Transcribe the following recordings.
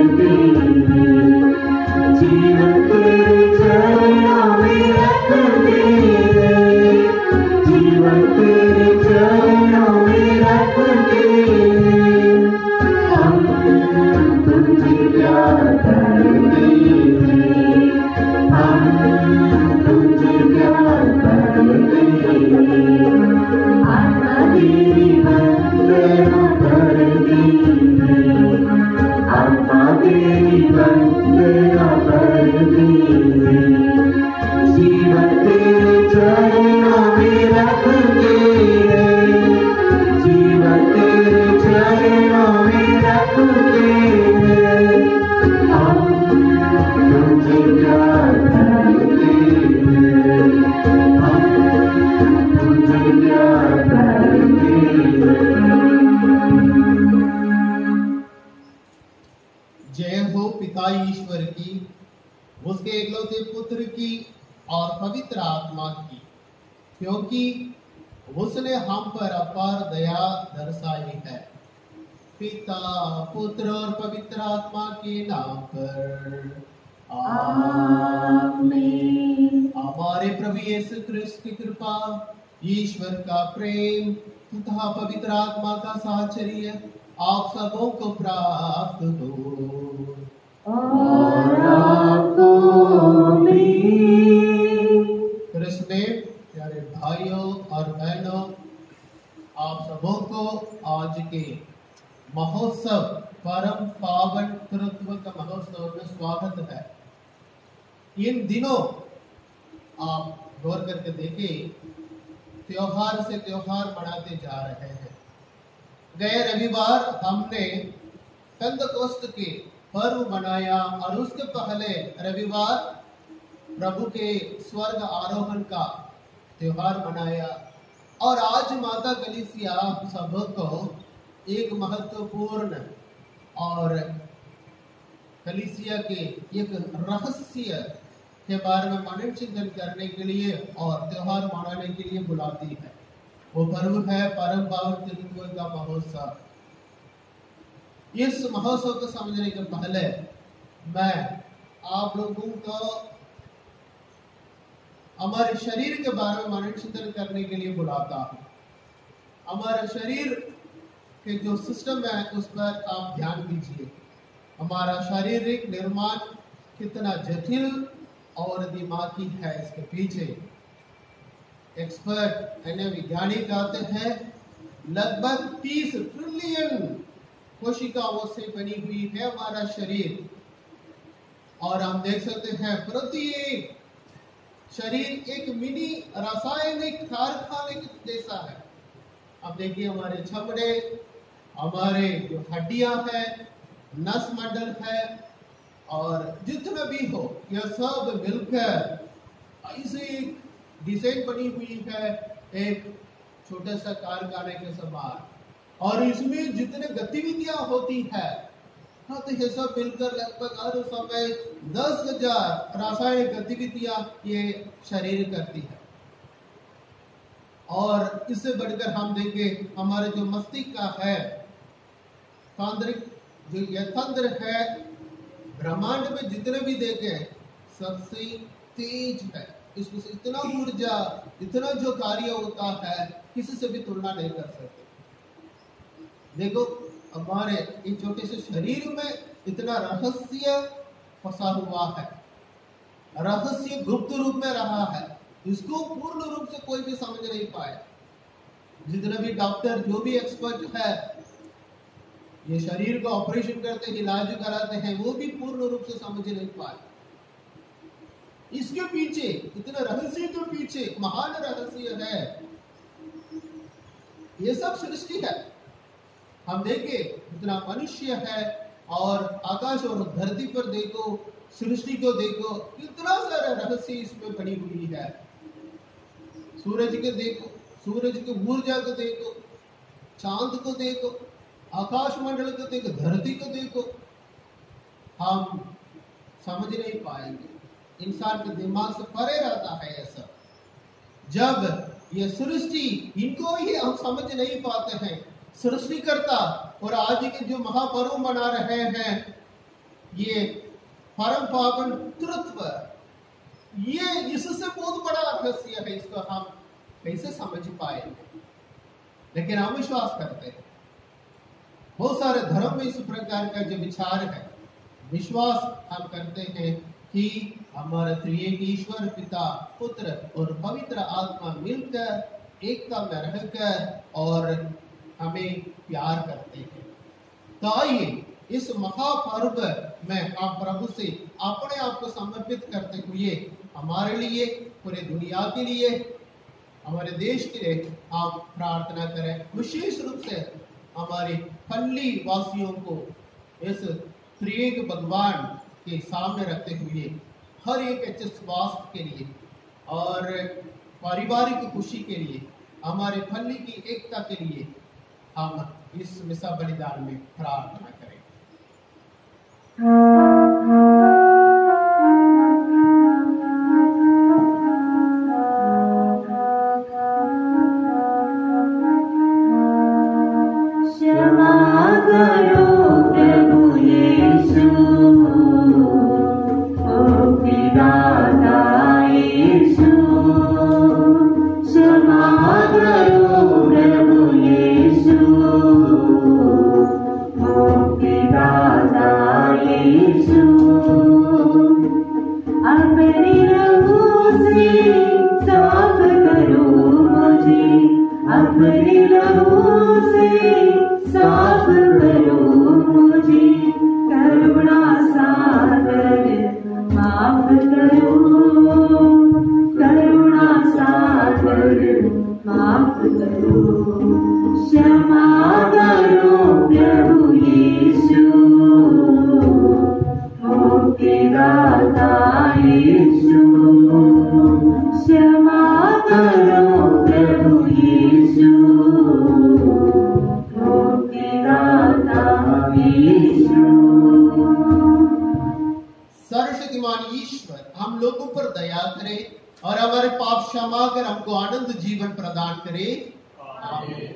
ईश्वर का प्रेम तथा पवित्र आत्मा का साहचर्य आप सबों को प्राप्त हो और आपको भी। कृष्ण प्यारे भाइयों और बहनों, आप सबों को आज के महोत्सव, परम पावन तृत्व का महोत्सव में स्वागत है। इन दिनों आप गौर करके देखें, त्योहार से त्योहार मनाते जा रहे हैं। गए रविवार हमने पेंतकोस्त के पर्व मनाया और उसके पहले रविवार प्रभु के स्वर्ग आरोहण का त्योहार मनाया। और आज माता कलीसिया सबको एक महत्वपूर्ण और कलीसिया के एक रहस्य के बारे में मनन चिंतन करने के लिए और त्योहार मनाने के लिए बुलाती है। वो पर्व है परम पावन तृत्व का महोत्सव। इस महोत्सव को समझने के पहले मैं आप लोगों को हमारे शरीर के बारे में मनन चिंतन करने के लिए बुलाता हूँ। हमारे शरीर के जो सिस्टम है उस पर आप ध्यान दीजिए। हमारा शारीरिक निर्माण कितना जटिल और दिमागी है। इसके पीछे एक्सपर्ट यानी वैज्ञानिक आते हैं। लगभग 30 ट्रिलियन कोशिकाओं से बनी हुई है हमारा शरीर। और हम देख सकते हैं प्रत्येक शरीर एक मिनी रासायनिक कारखाने जैसा है। अब देखिए हमारे चमड़े, हमारे जो हड्डियां हैं, नस मंडल है और जितना भी हो, यह सब मिलकर ऐसे डिजाइन बनी हुई है एक छोटे सा कारखाने के समान। और इसमें जितने गतिविधियां होती है, हाँ, तो ये सब मिलकर लगभग हर समय 10,000 रासायनिक गतिविधियां ये शरीर करती है। और इससे बढ़कर हम देखें हमारे जो मस्तिष्क का है, तांत्रिक जो यह तंत्र है, ब्रह्मांड में जितने भी देखें सबसे तेज है। इसमें से इतना ऊर्जा, इतना जो कार्य होता है, किसी से भी तुलना नहीं कर सकते। देखो हमारे इन छोटे से शरीर में इतना रहस्य फंसा हुआ है। रहस्य गुप्त रूप में रहा है, इसको पूर्ण रूप से कोई भी समझ नहीं पाया। जितने भी डॉक्टर, जो भी एक्सपर्ट है, ये शरीर का ऑपरेशन करते हैं, इलाज कराते हैं, वो भी पूर्ण रूप से समझ नहीं पाए। इसके पीछे, इतने रहस्य के पीछे महान रहस्य है। ये सब सृष्टि है। हम देखें इतना मनुष्य है और आकाश और धरती पर देखो, सृष्टि को देखो, कितना सारा रहस्य इसमें बनी हुई है। सूरज के देखो, सूरज की ऊर्जा को देखो, चांद को देखो, आकाश मंडल को देखो, धरती को देखो। हम समझ नहीं पाएंगे, इंसान के दिमाग से परे रहता है ये सब। जब ये सृष्टि, इनको ही हम समझ नहीं पाते हैं। सृष्टिकर्ता और आज के जो महापर्व मना रहे हैं, ये परम पावन तृत्व, ये इससे बहुत बड़ा रहस्य है, इसको हम कैसे समझ पाए? लेकिन हम विश्वास करते हैं। बहुत सारे धर्म में इस प्रकार का जो विचार है, विश्वास हम करते हैं कि हमारे त्रिएक ईश्वर पिता, पुत्र और पवित्र आत्मा मिलकर एकता में रहकर और हमें प्यार करते हैं। तो आइए इस महापर्व में हम प्रभु से अपने आप को समर्पित करते हुए हमारे लिए, पूरे दुनिया के लिए, हमारे देश के लिए आप प्रार्थना करें। विशेष रूप से हमारे पल्ली वासियों को इस त्रिएक भगवान के सामने रखते हुए हर एक अच्छे स्वास्थ्य के लिए और पारिवारिक खुशी के लिए, हमारे पल्ली की एकता के लिए हम इस मिसा बलिदान में प्रार्थना करें। सर्वशक्तिमान ईश्वर हम लोगों पर दया करे और हमारे पाप क्षमा कर हमको आनंद जीवन प्रदान करे। आमीन।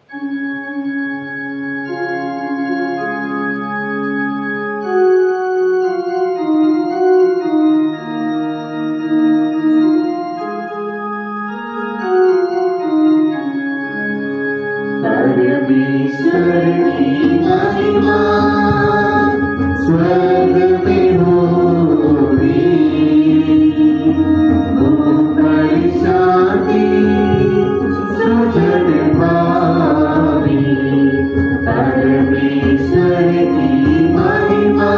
परमेश्वर की महिमा स्वर्ग में होगी, ऊपर शांति सुजन भावी। परमेश्वर की महिमा,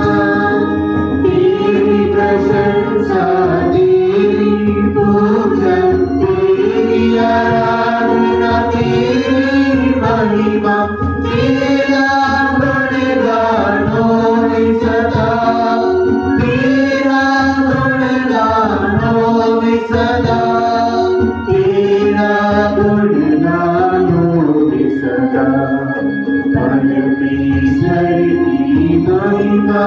तेरी प्रशंसा, तेरी पूजा, तेरी आराधना, तेरी महिमा, तेरा गुणगान होए सदा, तेरा गुणगान होए सदा, तेरा गुणगान होए सदा। परमेश्वर की महिमा,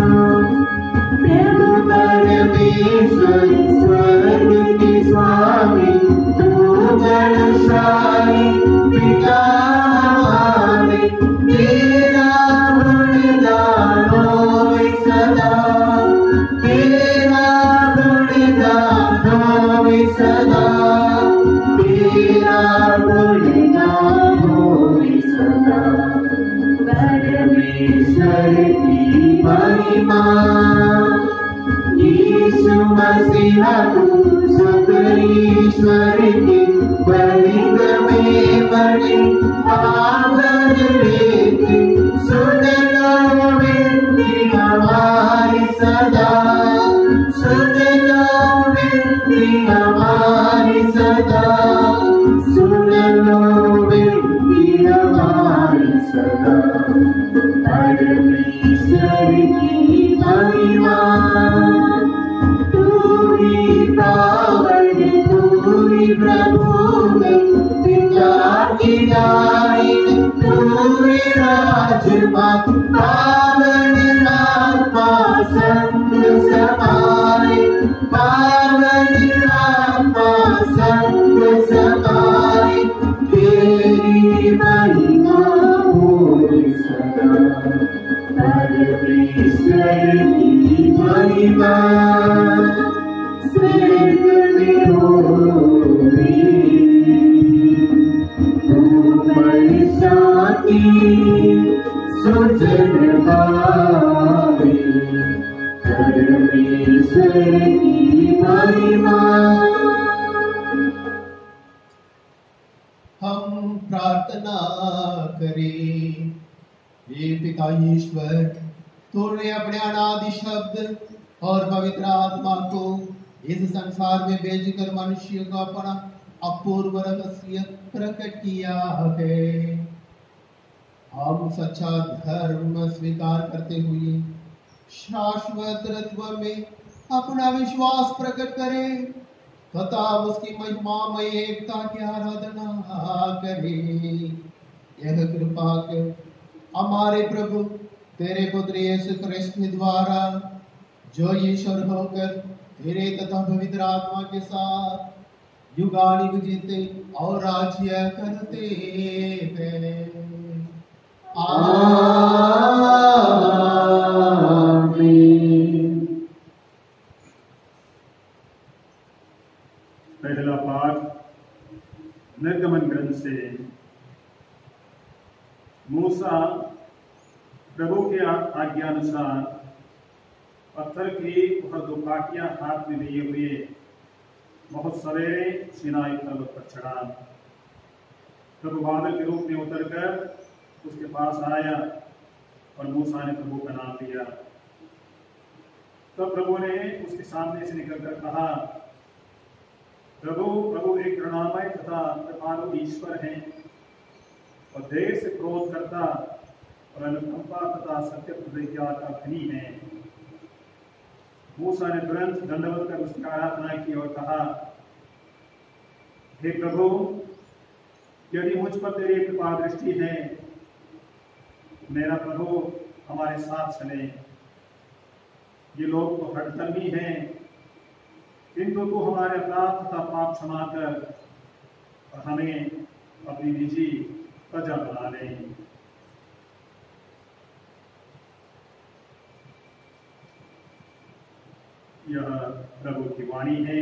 प्रभु परमेश्वर स्वर्ग के स्वामी, तू बलशाली पिता हमारे, तेरा गुणगान होए सदा, तेरा गुणगान होए सदा, तेरा गुणगान होए सदा। परमेश्वर की महिमा, यीशु मसीह तू स्वईश्वर के बलिद में बड़े पावन लेते, सुन लो विनती हमारी सदा, सुन लो विनती हमारी सदा, सुन लो विनती हमारी सदा। परमेश्वर की महिमा, तू ही पावन, तू ही प्रभु में, पिता की दाई, तू महिमा स्वर्ग में होगी, ऊपर शांति सुजन पावे, परमेश्वर की महिमा। हम प्रार्थना करें। हे पिता ईश्वर, तूने अपने अनादि शब्द और पवित्र आत्मा को इस संसार में भेजकर मनुष्य को अपना अपूर्व रहस्य प्रकट किया है। हम सच्चा धर्म स्वीकार करते हुए शाश्वत तत्व में अपना विश्वास प्रकट करें तथा उसकी महिमामय एकता की आराधना करें। यह कृपा के हमारे प्रभु तेरे पुत्र यीशु कृष्ण द्वारा, जो ईश्वर होकर तेरे तथा पवित्र आत्मा के साथ युगानुयुग जीते और राज्य करते हैं। पहला पाठ निर्गमन ग्रंथ से। मूसा प्रभु के आज्ञानुसार पत्थर की वह दो काटियां हाथ में लिए हुए बहुत सवेरे सिनाई पर्वत पर चढ़ा। प्रभु बादल के रूप में उतरकर उसके पास आया और मूसा ने प्रभु का नाम लिया। तब प्रभु ने उसके सामने से निकलकर कहा, प्रभु एक करुणामय तथा कृपालु ईश्वर हैं और देर से क्रोध करता और अनुकंपा तथा सत्य प्रतिज्ञा का धनी है। मूसा ने तुरंत दंडवत कर उसकी आराधना की और कहा, हे प्रभु, यदि मुझ पर तेरी कृपा दृष्टि है, मेरा प्रभु हमारे साथ चले। ये लोग तो हठधर्मी हैं, किंतु तू हमारे अपराध तथा पाप क्षमा कर और हमें अपनी निजी प्रजा बना ले। यह प्रभु की वाणी है।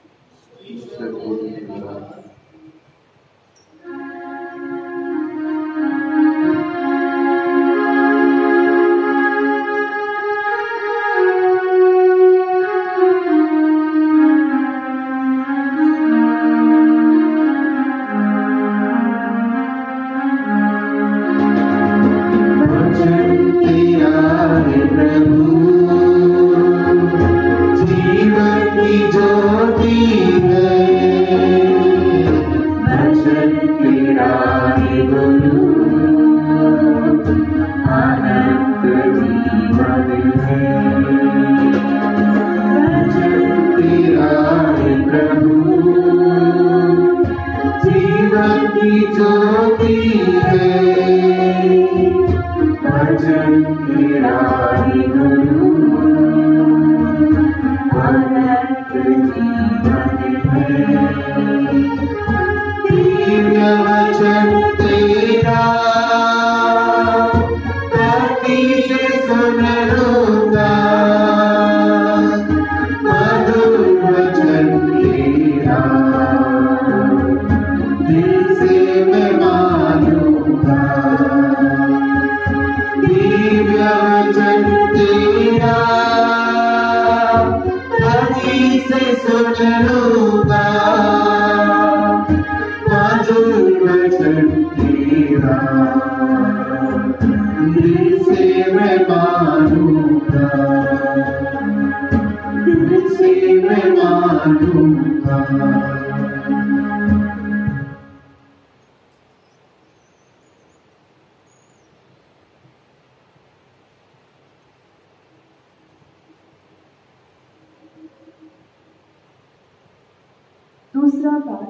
दूसरा पाठ।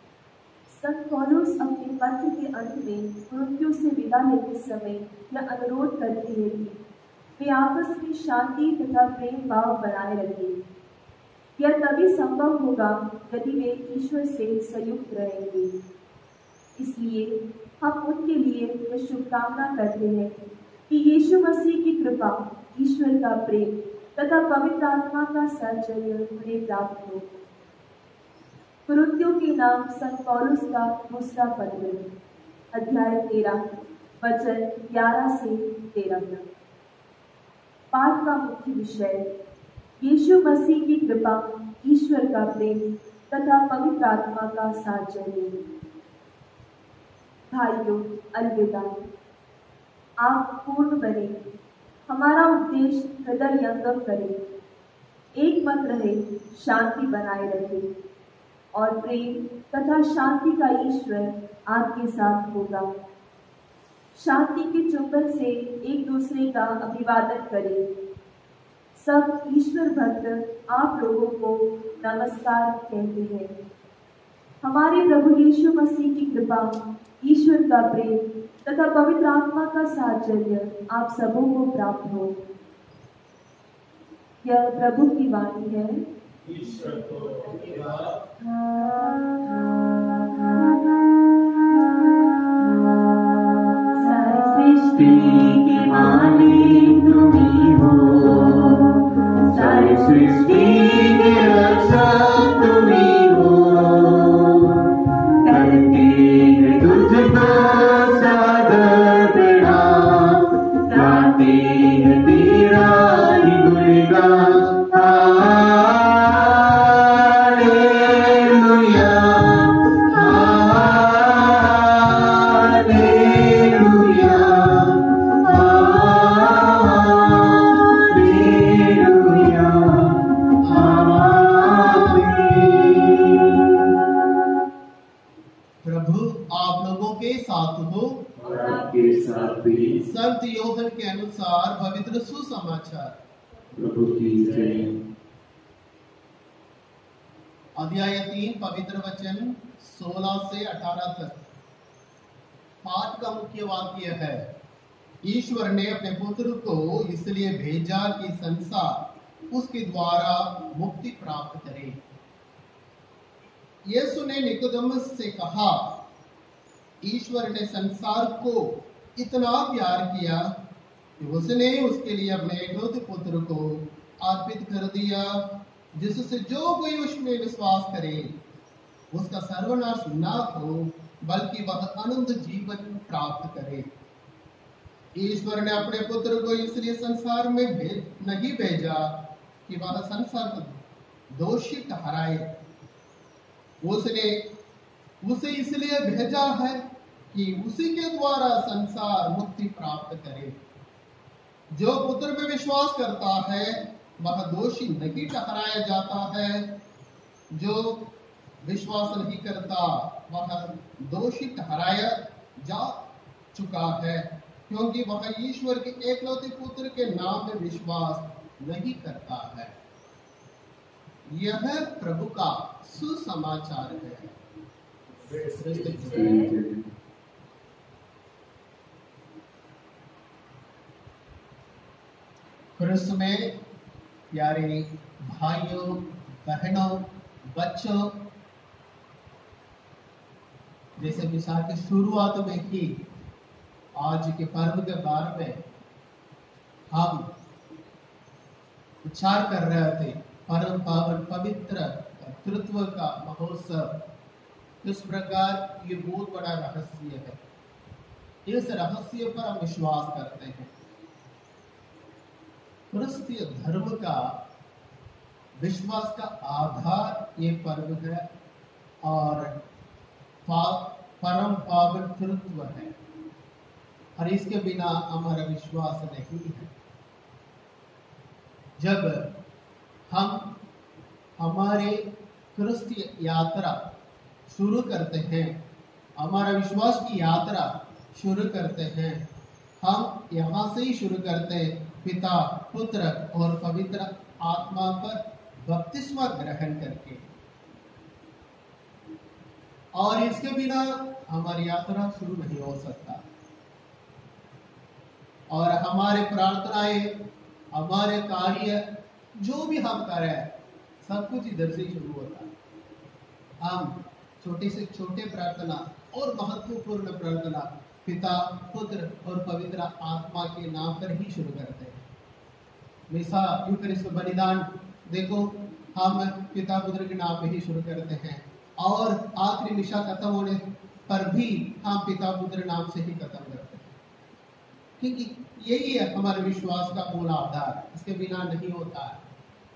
संत पौलुस अपने पत्र के अंत में मृत्यु से विदा लेते समय यह अनुरोध करते हैं कि वे आपस में शांति तथा प्रेम भाव बनाए रखें। यह तभी संभव होगा यदि वे ईश्वर से संयुक्त रहेंगे। इसलिए हम उनके लिए यह शुभकामना करते हैं कि यीशु मसीह की कृपा, ईश्वर का प्रेम तथा पवित्र आत्मा का साहचर्य उन्हें प्राप्त हो। कुरिन्थियों के नाम संत पौलुस का दूसरा पत्र, अध्याय 13, वचन 11 से 13 तक। पाठ का मुख्य विषय यीशु मसीह की कृपा, ईश्वर का प्रेम तथा पवित्र आत्मा का साहचर्य। भाइयों, अलविदा। आप पूर्ण बने, हमारा उद्देश्य हृदय यंगम करे, एक मत रहे, शांति बनाए रखे और प्रेम तथा शांति का ईश्वर आपके साथ होगा। शांति के चुंबन से एक दूसरे का अभिवादन करें। सब ईश्वर भक्त आप लोगों को नमस्कार कहते हैं। हमारे प्रभु यीशु मसीह की कृपा, ईश्वर का प्रेम तथा पवित्र आत्मा का साहचर्य आप सबों को प्राप्त हो। यह प्रभु की वाणी है। ईश्वर को धन्यवाद। सृष्टि के मालिक तुम्ही हो, सारी सृष्टि के रक्षक तुम्ही हो। करते हैं तुझको सादर प्रणाम, गाते हैं तेरा ही गुणगान। संत यूहन्ना के अनुसार पवित्र सुसमाचार। प्रभु की जय। अध्याय 3 पवित्र वचन 16 से 18 तक। पाठ का मुख्य वाक्य है, ईश्वर ने अपने पुत्र को इसलिए भेजा कि संसार उसके द्वारा मुक्ति प्राप्त करे। यीशु ने निकोदेमुस से कहा, ईश्वर ने संसार को इतना प्यार किया कि उसने उसके लिए अपने एकलौते पुत्र को अर्पित कर दिया, जिससे जो कोई उसमें विश्वास करे उसका सर्वनाश ना हो बल्कि वह अनंत जीवन प्राप्त करे। ईश्वर ने अपने पुत्र को इसलिए संसार में नहीं भेजा कि वह संसार को दोषी ठहराए, उसने उसे इसलिए भेजा है कि उसी के द्वारा संसार मुक्ति प्राप्त करे। जो पुत्र में विश्वास करता है वह दोषी नहीं ठहराया जाता है, जो विश्वास नहीं करता वह दोषी ठहराया जा चुका है, क्योंकि वह ईश्वर के एकलौते पुत्र के नाम में विश्वास नहीं करता है। यह प्रभु का सुसमाचार है। क्रिस्त में प्यारे भाइयों, बहनों, बच्चों, जैसे मिसाल की शुरुआत में की, आज के पर्व के बारे में हम उच्चार कर रहे थे, परम पावन पवित्र तृत्व का महोत्सव। इस प्रकार ये बहुत बड़ा रहस्य है। इस रहस्य पर हम विश्वास करते हैं। क्रिस्तीय धर्म का विश्वास का आधार ये पर्व है और परम पावन तृत्व है, और इसके बिना हमारा विश्वास नहीं है। जब हम हमारे क्रिस्तीय यात्रा शुरू करते हैं, हमारा विश्वास की यात्रा शुरू करते हैं, हम यहाँ से ही शुरू करते हैं, पिता, पुत्र और पवित्र आत्मा पर बपतिस्मा ग्रहण करके। और इसके बिना हमारी यात्रा शुरू नहीं हो सकता। और हमारे प्रार्थनाएं, हमारे कार्य, जो भी हम करें, सब कुछ इधर से शुरू होता है। हम छोटे से छोटे प्रार्थना और महत्वपूर्ण प्रार्थना पिता, पुत्र और पवित्र आत्मा के नाम पर ही शुरू करते हैं। मिसा यूकरिस्ट बलिदान देखो, हम पिता पुत्र के नाम पे ही शुरू करते हैं और आखिरी मिशा खत्म होने पर भी हम पिता पुत्र नाम से ही खत्म करते हैं, क्योंकि यही है हमारे विश्वास का मूल आधार, इसके बिना नहीं होता है।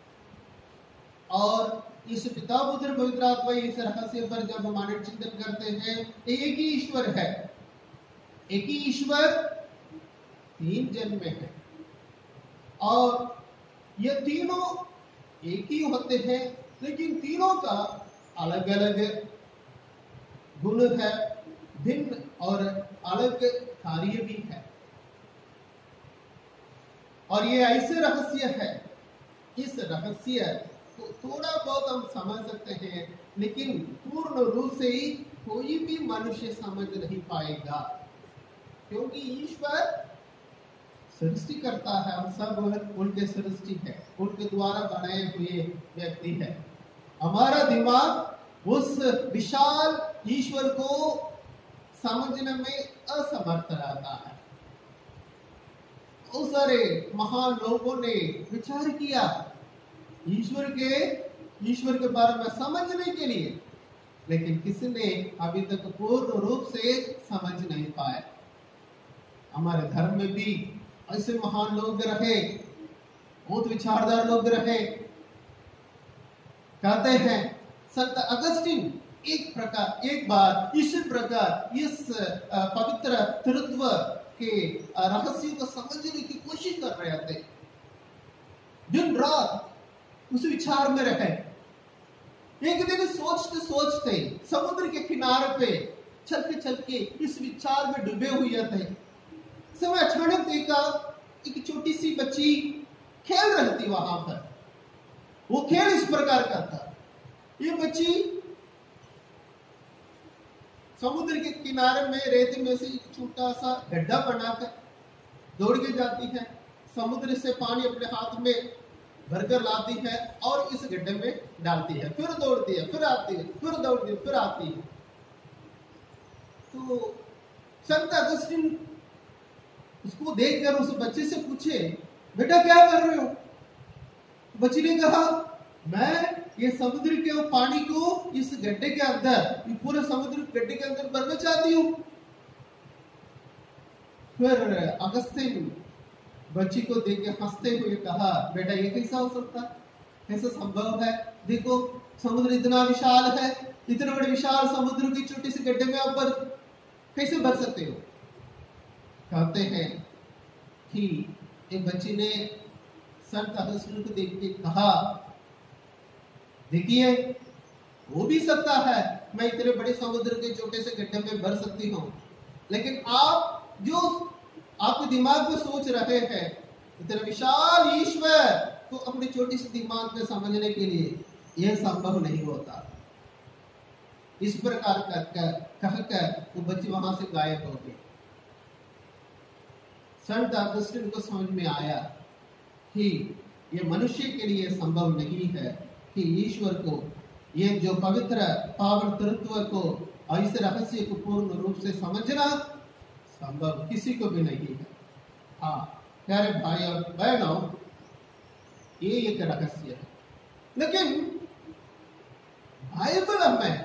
और इस पिता पुत्र पवित्र आत्मा इस रहस्य पर जब हम चिंतन करते हैं, एक ही ईश्वर है, एक ही ईश्वर तीन जन में है और ये तीनों एक ही होते हैं, लेकिन तीनों का अलग अलग गुण है, भिन्न और अलग कार्य भी है। और ये ऐसे रहस्य है, इस रहस्य को थोड़ा बहुत हम समझ सकते हैं, लेकिन पूर्ण रूप से ही कोई भी मनुष्य समझ नहीं पाएगा, क्योंकि ईश्वर सृष्टि करता है और सब उनके सृष्टि है, उनके द्वारा बनाए हुए व्यक्ति है। हमारा दिमाग उस विशाल ईश्वर को समझने में असमर्थ रहता है। बहुत सारे महान लोगों ने विचार किया ईश्वर के बारे में समझने के लिए, लेकिन किसी ने अभी तक पूर्ण रूप से समझ नहीं पाया। हमारे धर्म में भी ऐसे महान लोग रहे, बहुत विचारदार लोग रहे। कहते हैं संत अगस्टिन एक बार इसी प्रकार इस पवित्र तृत्व के रहस्य को समझने की कोशिश कर रहे थे। दिन रात उस विचार में रहे। एक दिन सोचते सोचते समुद्र के किनारे पे चल के इस विचार में डूबे हुए थे। समय अचानक देखा एक छोटी सी बच्ची खेल रही थी वहां पर। वो खेल इस प्रकार का था, ये बच्ची समुद्र के किनारे में रेत में से एक छोटा सा गड्ढा बनाकर दौड़ के जाती है, समुद्र से पानी अपने हाथ में भरकर लाती है और इस गड्ढे में डालती है, फिर दौड़ती है, फिर आती है, फिर दौड़ती है, फिर आती है। तो संत अगस्टिन उसको देखकर उस बच्चे से पूछे, बेटा क्या कर रहे हो? बच्ची ने कहा, मैं ये समुद्र के पानी को इस गड्ढे के अंदर, ये पूरे समुद्र गड्ढे के अंदर भरना चाहती हूँ। फिर अगस्तिन बच्ची को देख के हंसते हुए कहा, बेटा ये कैसा हो सकता है, कैसा संभव है? देखो समुद्र इतना विशाल है, इतने बड़े विशाल समुद्र की छोटी सी गड्ढे में आप कैसे भर सकते हो? कहते हैं कि एक बच्ची ने संत अगस्तिन को देख के कहा, देखिए हो भी सकता है मैं इतने बड़े समुद्र के छोटे से गड्ढे में भर सकती हूँ, लेकिन आप जो आपके दिमाग में सोच रहे हैं इतने विशाल ईश्वर को अपने छोटी सी दिमाग में समझने के लिए यह संभव नहीं होता। इस प्रकार कहकर वो बच्ची वहां से गायब हो गई। संत अगस्टिन को समझ में आया कि ये मनुष्य के लिए संभव नहीं है कि ईश्वर को, ये जो पवित्र पावन तत्व को और इस रहस्य को पूर्ण रूप से समझना संभव किसी को भी नहीं है। हाँ प्यारे भाई और बहनों, ये एक रहस्य है, लेकिन बाइबल हमें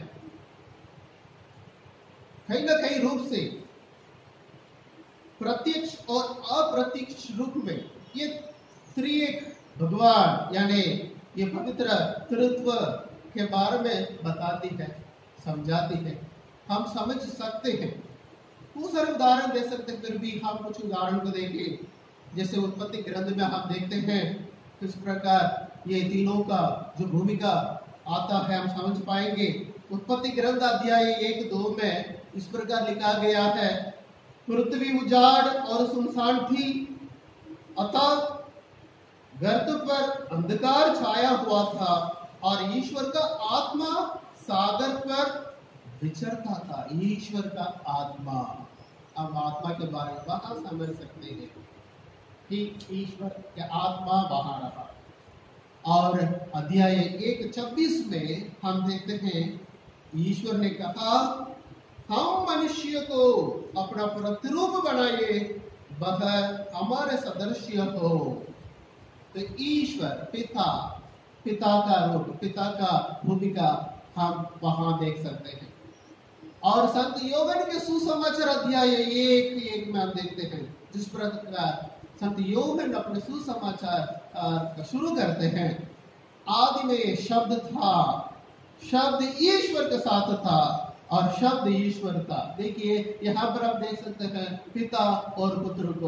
कहीं ना कहीं रूप से प्रत्यक्ष और अप्रत्यक्ष रूप में ये त्रिएक भगवान यानी ये पवित्र तत्व के बारे में बताती है, समझाती है। हम समझ सकते हैं, बहुत सारे उदाहरण दे सकते हैं, फिर भी हम कुछ उदाहरण को देखें। जैसे उत्पत्ति ग्रंथ में हम देखते हैं किस प्रकार ये तीनों का जो भूमिका आता है हम समझ पाएंगे। उत्पत्ति ग्रंथ अध्याय 1-2 में इस प्रकार लिखा गया है, पृथ्वी उजाड़ और सुनसान थी, अतः गर्त पर अंधकार छाया हुआ था और ईश्वर का आत्मा सागर पर विचरता था। ईश्वर का आत्मा, हम आत्मा के बारे में वहां समझ सकते हैं कि ईश्वर का आत्मा वहां रहा। और अध्याय 1:26 में हम देखते हैं ईश्वर ने कहा, हम मनुष्य को अपना प्रतिरूप बनाइए, वह हमारे सदृश हो। तो ईश्वर पिता, पिता का रूप, पिता का भूमिका हम वहां देख सकते हैं। और संत योहन के सुसमाचार अध्याय 1 में हम देखते हैं जिस प्रकार संत योहन अपने सुसमाचार शुरू करते हैं। आदि में शब्द था, शब्द ईश्वर के साथ था और शब्द ईश्वर था। देखिए यहाँ पर आप देख सकते हैं पिता और पुत्र को।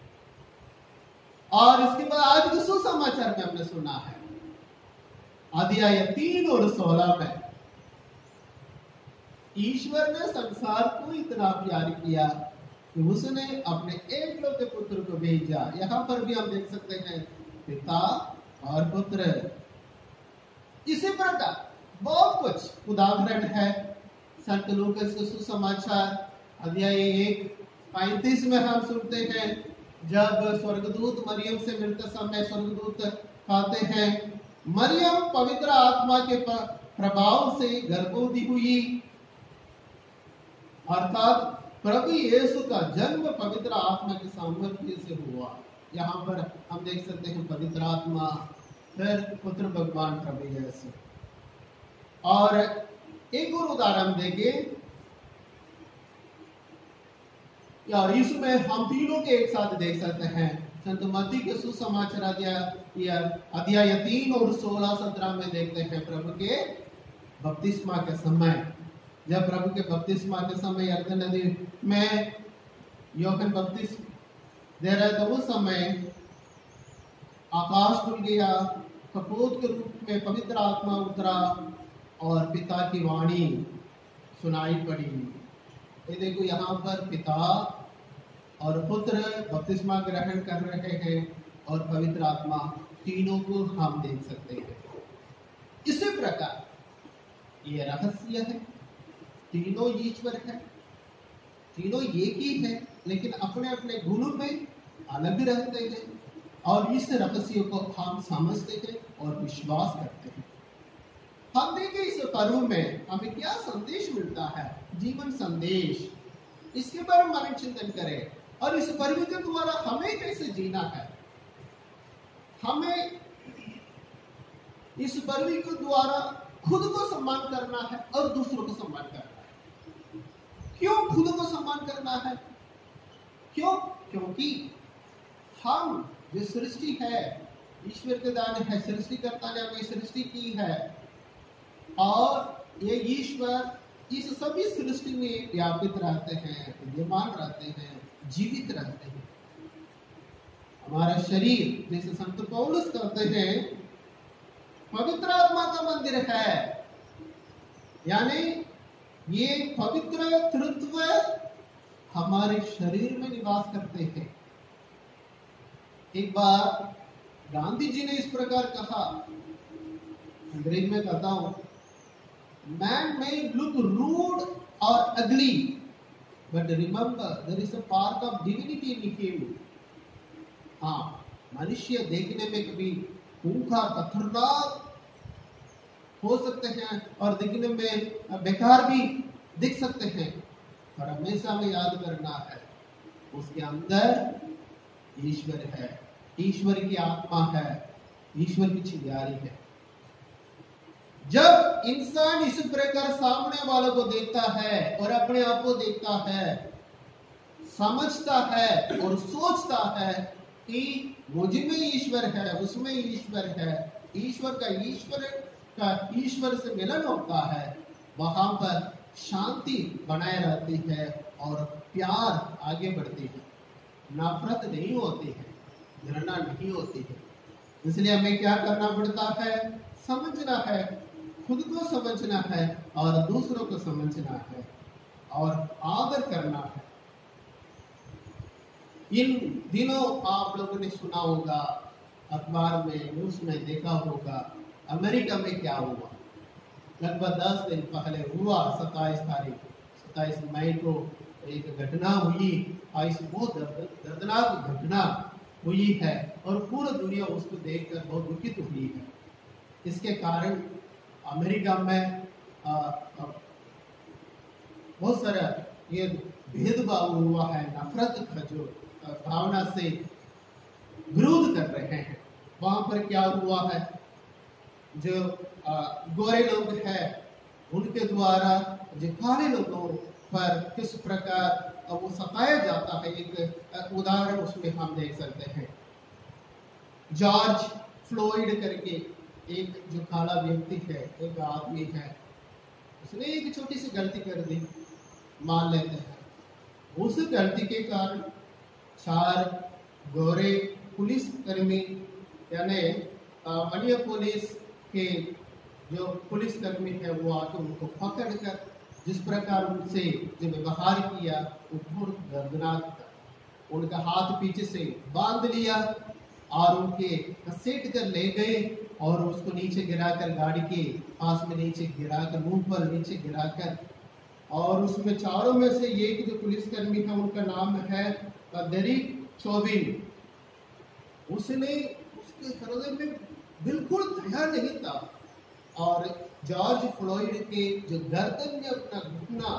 और इसके बाद आज के सुसमाचार में हमने सुना है अध्याय 3 और 16 में ईश्वर ने संसार को इतना प्यार किया कि उसने अपने एकलौते पुत्र को भेजा। यहाँ पर भी हम देख सकते हैं पिता और पुत्र। इसी प्रकार बहुत कुछ उदाहरण है। संत लूकास के सुसमाचार अध्याय 1:35 में हम सुनते हैं जब स्वर्गदूत मरियम से मिलते समय स्वर्गदूत कहते हैं मरियम पवित्र आत्मा के प्रभाव से गर्भवती हुई, अर्थात प्रभु यीशु का जन्म पवित्र आत्मा के सामर्थ्य से हुआ। यहाँ पर हम देख सकते हैं पवित्र आत्मा, फिर पुत्र भगवान प्रभु यीशु। और एक और उदाहरण देखें और इसमें हम तीनों के एक साथ देख सकते हैं। संत मत्ती के सुसमाचार अध्याय 3 और 16-17 में देखते हैं प्रभु के बपतिस्मा के समय, जब प्रभु के बपतिस्मा के समय यरदन नदी में यूहन्ना बपतिस्मा दे रहे थे, उस समय आकाश खुल गया, कपूत के रूप में पवित्र आत्मा उतरा और पिता की वाणी सुनाई पड़ी। ये देखो यहाँ पर पिता और पुत्र बपतिस्मा ग्रहण कर रहे हैं और पवित्र आत्मा, तीनों को हम देख सकते हैं। इसी प्रकार ये रहस्य है, तीनों ईश्वर है, तीनों एक ही है, लेकिन अपने अपने गुणों में अलग रहते हैं और इस रहस्य को हम समझते हैं और विश्वास करते हैं। हम देखें इस पर्व में हमें क्या संदेश मिलता है, जीवन संदेश, इसके बारे में मन चिंतन करें और इस पर्व के द्वारा हमें कैसे जीना है। हमें इस पर्व के द्वारा खुद को सम्मान करना है और दूसरों को सम्मान करना है। क्यों खुद को सम्मान करना है? क्यों? क्योंकि हम जो सृष्टि है ईश्वर के दान है, सृष्टिकर्ता ने हमें सृष्टि की है और ये ईश्वर इस सभी सृष्टि में व्यापित रहते हैं, विद्यमान रहते हैं, जीवित रहते हैं। हमारा शरीर, जैसे संत पौलुस कहते हैं, पवित्र आत्मा का मंदिर है, यानी ये पवित्र तत्व हमारे शरीर में निवास करते हैं। एक बार गांधी जी ने इस प्रकार कहा, अंग्रेजी में कहता हूं, Man may look rude or ugly, but remember there is a part of divinity in him. हाँ, मनुष्य देखने में कभी खूंखार खतरनाक हो सकते हैं और दिखने में बेकार भी दिख सकते हैं, पर हमेशा हमें याद करना है उसके अंदर ईश्वर है, ईश्वर की आत्मा है, ईश्वर की चिंगारी है। जब इंसान इस प्रकार सामने वालों को देखता है और अपने आप को देखता है, समझता है और सोचता है कि मुझ में ईश्वर है, उसमें ईश्वर है, ईश्वर से मिलन होता है, वहां पर शांति बनाए रहती है और प्यार आगे बढ़ती है, नफरत नहीं होती है, घृणा नहीं होती है। इसलिए हमें क्या करना पड़ता है? समझना है, खुद को समझना है और दूसरों को समझना है और आदर करना है। इन दिनों आप लोगों ने सुना होगा, अखबार में, न्यूज में देखा होगा, अमेरिका में क्या हुआ। लगभग 10 दिन पहले हुआ, 27 मई को एक घटना हुई और इस बहुत दर्दनाक घटना हुई है और पूरी दुनिया उसको देखकर बहुत दुखित हुई है। इसके कारण अमेरिका में बहुत सारा ये भेदभाव हुआ है, नफरत का जो भावना से विरोध कर रहे हैं। वहां पर क्या हुआ है, जो गोरे लोग हैं उनके द्वारा जो काले लोगों पर किस प्रकार वो सताया जाता है, एक उदाहरण उसमें हम देख सकते हैं। जॉर्ज फ्लोइड करके एक जो काला व्यक्ति है, एक आदमी है, उसने एक छोटी सी गलती कर दी, मान लेते हैं। उस गलती के कारण 4 गोरे पुलिस कर्मी यानी मिनियापोलिस के जो पुलिस कर्मी है वो आके उनको पकड़कर जिस प्रकार उनसे जो व्यवहार किया वो बहुत दर्दनाक था। उनका हाथ पीछे से बांध लिया और उनके घसीट कर ले गए और उसको नीचे गिराकर, गाड़ी के पास में नीचे गिराकर, मुंह पर नीचे गिराकर, और उसमें 4 में से एक जो पुलिसकर्मी था उनका नाम है डेरिक चौबिन, उसने उसके हृदय में बिल्कुल दया नहीं था और जॉर्ज फ्लोइड के जो गर्दन में अपना घुटना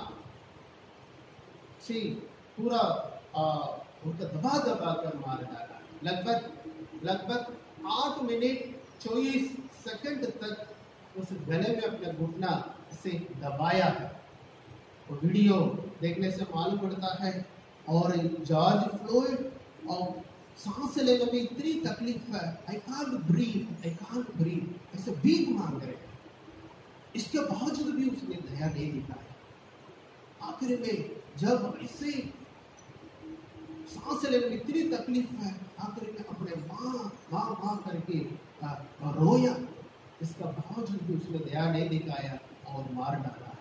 से पूरा उनका दबा दबा कर मार डाला। लगभग 8 मिनट 24 सेकंड तक उस गले में अपना घुटना से दबाया है। तो वीडियो देखने से मालूम पड़ता है। और जॉर्ज फ्लोइड और सांस लेने में इतनी तकलीफ है, आई कांट ब्रीथ, ऐसे भीख मांग रहे हैं। इसके बावजूद भी उसने दया नहीं दिखाया। आखिर में जब ऐसे सांस लेने में इतनी तकलीफ है, आखिर में अपने माँ करके रोया, इसका बावजूद भी उसने दया नहीं दिखाया और मार डाला।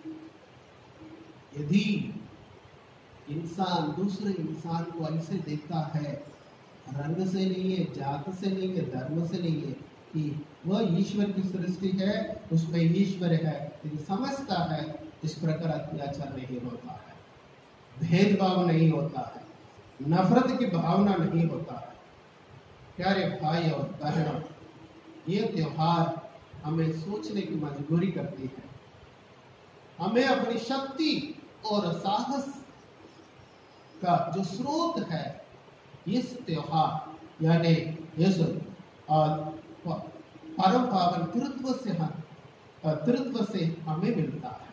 यदि इंसान दूसरे इंसान को ऐसे देखता है, रंग से नहीं है, जात से नहीं है, धर्म से नहीं है, कि वह ईश्वर की सृष्टि है, उसमें ईश्वर है, लेकिन समझता है इस प्रकार अत्याचार नहीं होता है, भेदभाव नहीं होता है, नफरत की भावना नहीं होता है। प्यारे भाई और बहनों, ये त्योहार हमें सोचने की मजबूरी करती है। हमें अपनी शक्ति और साहस का जो स्रोत है इस त्योहार यानी इस परम पावन तृत्व से हमें मिलता है।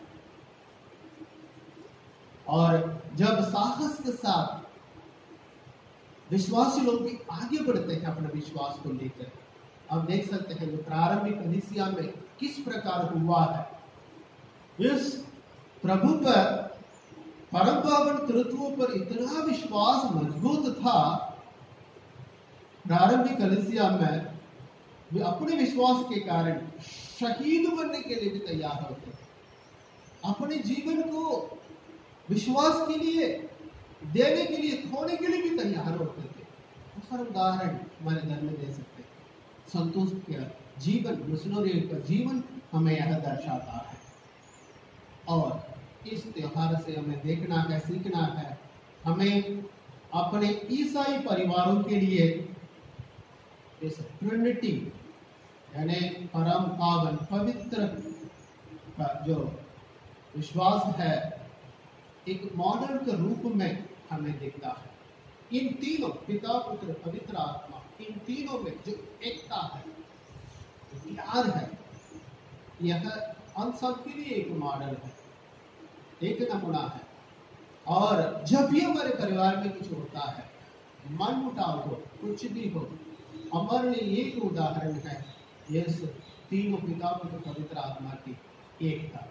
और जब साहस के साथ विश्वासी लोग भी आगे बढ़ते हैं अपने विश्वास को लेकर, आप देख सकते हैं जो प्रारंभिक कलीसिया में किस प्रकार हुआ है। इस प्रभु पर, परम पावन तृत्वों पर इतना विश्वास मजबूत था, प्रारंभिक कलीसिया में वे अपने विश्वास के कारण शहीद बनने के लिए भी तैयार होते थे। अपने जीवन को विश्वास के लिए देने के लिए, खोने के लिए भी तैयार होते थे। दूसरा उदाहरण हमारे धर्म में दे सकते हैं। संतोष का जीवन, मिशनरी का जीवन हमें यह दर्शाता है। और इस त्योहार से हमें देखना है, सीखना है, हमें अपने ईसाई परिवारों के लिए इस ट्रिनिटी यानी परम पावन पवित्र का जो विश्वास है एक मॉडल के रूप में हमें दिखता है। इन तीनों, पिता, पुत्र, पवित्र आत्मा, इन तीनों में जो एकता है, प्यार है, यह हम सब के लिए एक मॉडल है, एक नमूना है। और जब भी हमारे परिवार में कुछ होता है, मन मुटाव हो, कुछ भी हो, हमारे लिए एक उदाहरण है इस तीनों पिता, पुत्र, पवित्र आत्मा की एकता।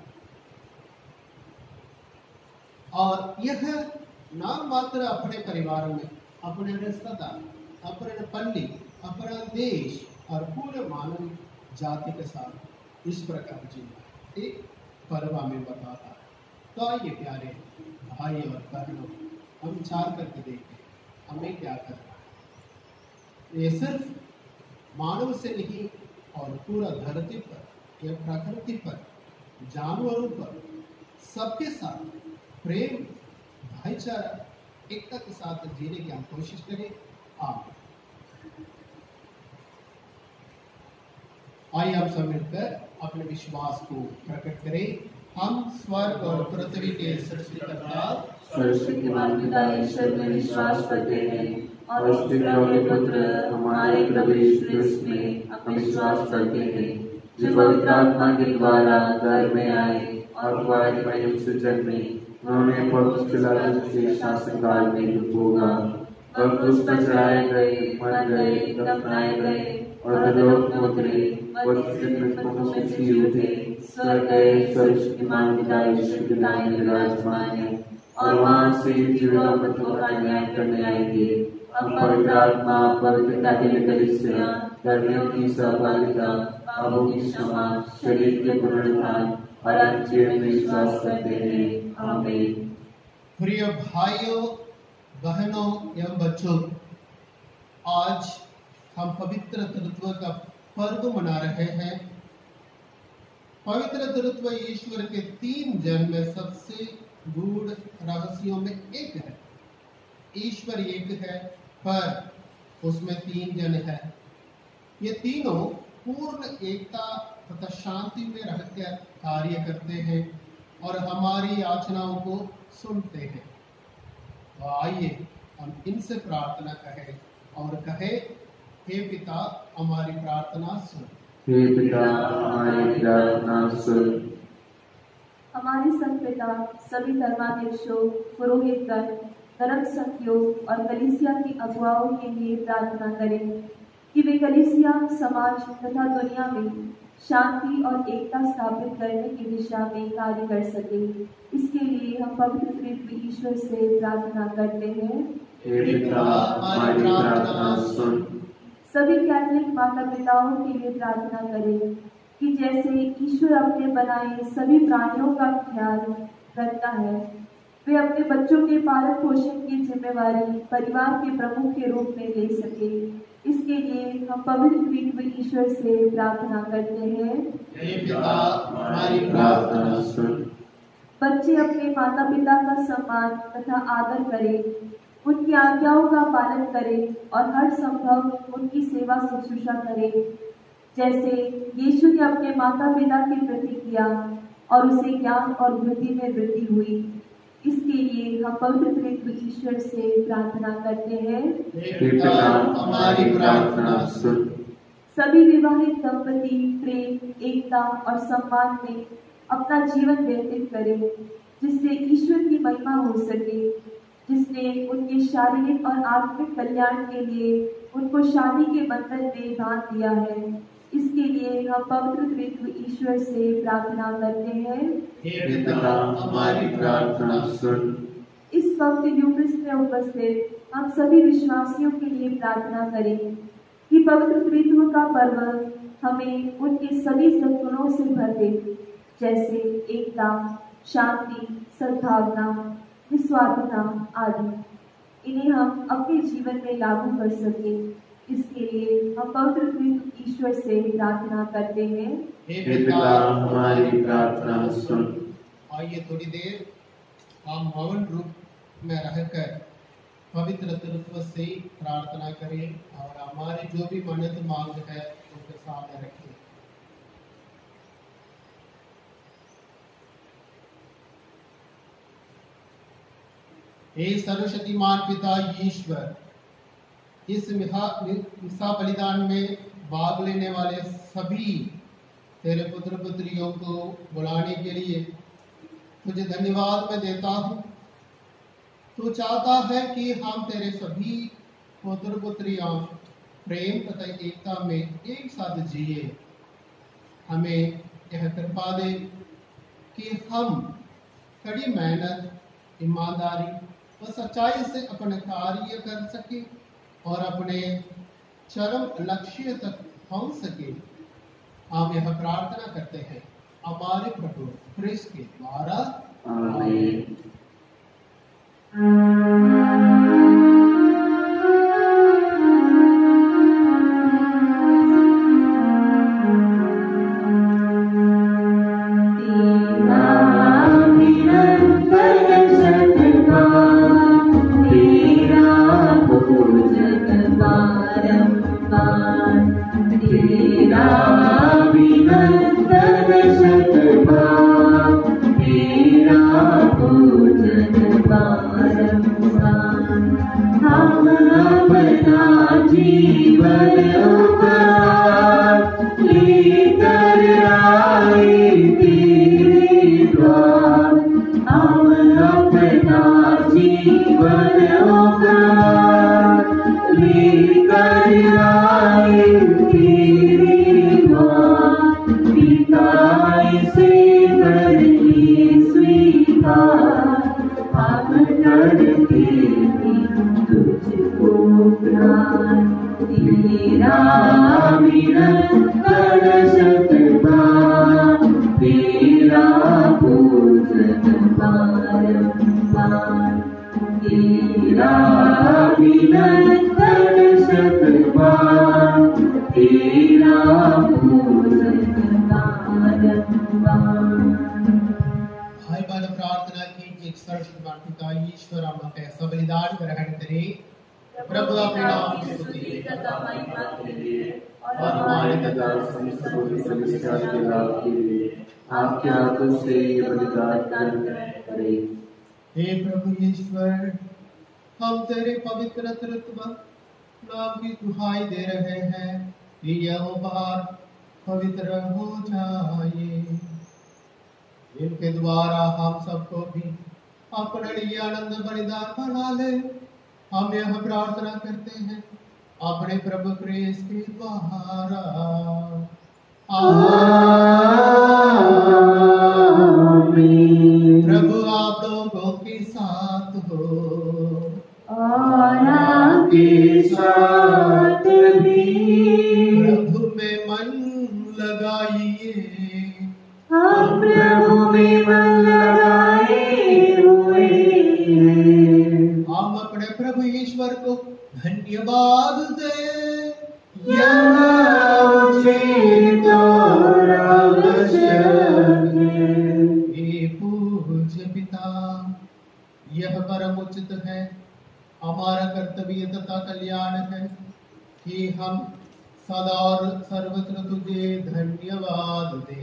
और यह नाम मात्र अपने परिवार में, अपने रिश्तेदार, अपने पल्ली, अपना देश और पूरे मानव जाति के साथ इस प्रकार जीना एक पर्व हमें बताता है। तो आइए प्यारे भाई और बहनों, हम विचार करके देखते हैं हमें क्या करना है। ये सिर्फ मानव से नहीं और पूरा धरती पर या प्रकृति पर, जानवरों पर, सबके साथ प्रेम, भाईचारा, एकता के साथ जीने की हम कोशिश करें। आमीन। आइए हम सब मिलकर अपने विश्वास को प्रकट करें। हम स्वर्ग और पृथ्वी के सृष्टिकर्ता सर्वशक्तिमान पिता ईश्वर में विश्वास करते हैं और उस पिता के पुत्र हमारे प्रभु यीशु क्रिस्त में हम विश्वास करते हैं, जो पवित्र आत्मा के द्वारा गर्भ में आए और कुंवारी मरियम से जन्मे। उन्होंने पौलुस पिलातुस के शासनकाल में होगा, वक्त उस पर चढ़ाए गए, मर गए, दफनाए गए और अधोलोक में उतरे, मृतकों में से जी उठे, स्वर्ग गए, सर्वशक्तिमान पिता ईश्वर के दाहिने विराजमान है और वहां से जीवित और मृतकों का न्याय करने आएंगे। हम पवित्र आत्मा, पवित्र पिता की कलीसिया, धर्मियों की सहभागिता, पापों की क्षमा, शरीर के पुनरुत्थान और अनंत जीवन में विश्वास करते हैं। आमीन। प्रिय भाइयों, बहनों एवं बच्चों, आज हम पवित्र तृत्व का पर्व मना रहे हैं। पवित्र तृत्व ईश्वर के 3 जन में सबसे गूढ़ रहस्यों में एक है। ईश्वर एक है, पर उसमें 3 जन है। ये तीनों पूर्ण एकता तथा शांति में रहकर कार्य करते हैं और हमारी याचनाओं को सुनते हैं। तो आइए हम इनसे प्रार्थना करें और कहें, हे पिता हमारी प्रार्थना सुन। हे पिता हमारी प्रार्थना सुन। हमारे संत पिता सभी धर्माध्यक्षों, पुरोहितगण, धर्म संघियों और कलीसिया की अगुवाओं के लिए प्रार्थना करें कि वे कलीसिया, समाज तथा दुनिया में शांति और एकता स्थापित करने की दिशा में कार्य कर सके। इसके लिए हम पवित्र त्रित्व ईश्वर से प्रार्थना करते हैं। हे पिता हमारी प्रार्थना सुन। सभी कैथोलिक माता पिताओं के लिए प्रार्थना करें कि जैसे ईश्वर अपने बनाए सभी प्राणियों का ख्याल रखता है, वे अपने बच्चों के पालन पोषण की जिम्मेवारी परिवार के प्रमुख के रूप में ले सके। इसके लिए हम पवित्र त्रित्व ईश्वर से प्रार्थना करते हैं। हे पिता हमारी प्रार्थना सुन। बच्चे अपने माता पिता का सम्मान तथा आदर करें, उनकी आज्ञाओं का पालन करें और हर संभव उनकी सेवा शुश्रूषा करें, जैसे यीशु ने अपने माता पिता के प्रति किया और उसे ज्ञान और बुद्धि में वृद्धि हुई। इसके लिए हम पवित्र त्रित्व ईश्वर से प्रार्थना करते हैं। हे पिता हमारी प्रार्थना सुन। सभी विवाहित दंपति प्रेम, एकता और सम्मान में अपना जीवन व्यतीत करें, जिससे ईश्वर की महिमा हो सके, जिसने उनके शारीरिक और आत्मिक कल्याण के लिए उनको शादी के बंधन में बांध दिया है। इसके लिए हम पवित्र त्रित्व ईश्वर से प्रार्थना करते हैं। हे पिता हमारी प्रार्थना सुन। इस वक्त यूक्रिस्ट में उपस्थित हम सभी विश्वासियों के लिए प्रार्थना करें कि पवित्र त्रित्व का पर्व हमें उनके सभी सद्गुणों से भर दे, जैसे एकता, शांति, सद्भावना, निस्वार्थता आदि। इन्हें हम अपने जीवन में लागू कर सकें। इसके लिए हम पवित्र त्रित्व ईश्वर से प्रार्थना करते हैं। हे पिता हमारी प्रार्थना सुन। आइए थोड़ी देर हम मौन रूप में रहकर पवित्र तृत्व से प्रार्थना करें और हमारी जो भी मन्नत मांग है उनके सामने रखें। हे सर्वशक्तिमान पिता ईश्वर, इस मिसा बलिदान में भाग लेने वाले सभी तेरे पुत्र पुत्रियों को बुलाने के लिए तुझे धन्यवाद मैं देता हूँ। तू चाहता है कि हम तेरे सभी पुत्र पुत्रियां प्रेम तथा एकता में एक साथ जिए। हमें यह कृपा दे कि हम कड़ी मेहनत, ईमानदारी व सच्चाई से अपने कार्य कर सके और अपने चरम लक्ष्य तक पहुंच सके। हम यह प्रार्थना करते हैं हमारे प्रभु क्रिस्त के द्वारा। आमीन। जीवन उपहार लेकर आए तेरे द्वार। हम अपना जीवन उपहार लेकर आए तेरे द्वार। पिता से करिए स्वीकार, हम करते तुझको प्यार। तेरा निरंतर सतबार, तेरा पूजन बारंबार। तेरा निरंतर सतबार, तेरा पूजन बारंबार। भाई बहन प्रार्थना की एक सर्वशक्तिमान पिता ईश्वर हम आपका ऐसा बलिदान ग्रहण करे। प्रभु अपने नाम की स्तुति तथा महिमा के लिए और हमारे तथा समस्त समस्या के लाभ के लिए आपके हाथों से ये बलिदान ग्रहण करें। हे प्रभु ईश्वर, हम तेरे पवित्र तृत्व नाम की दुहाई दे रहे हैं कि यह उपहार पवित्र हो जाए। इनके द्वारा हम सबको भी अपने लिए आनंद बलिदान बना ले। हम यह प्रार्थना करते हैं अपने प्रभु क्रिस्त के द्वारा। आमीन। प्रभु आप लोगों के साथ हो और आपके साथ भी। प्रभु में मन लगाइए, हम प्रभु में मन लगाए हुए हैं। हम अपने प्रभु ईश्वर को धन्यवाद दें। यह उचित और आवश्यक है। हे पूज्य पिता, यह परम उचित है, हमारा कर्तव्य तथा कल्याण है कि हम सदा और सर्वत्र तुझे धन्यवाद दे।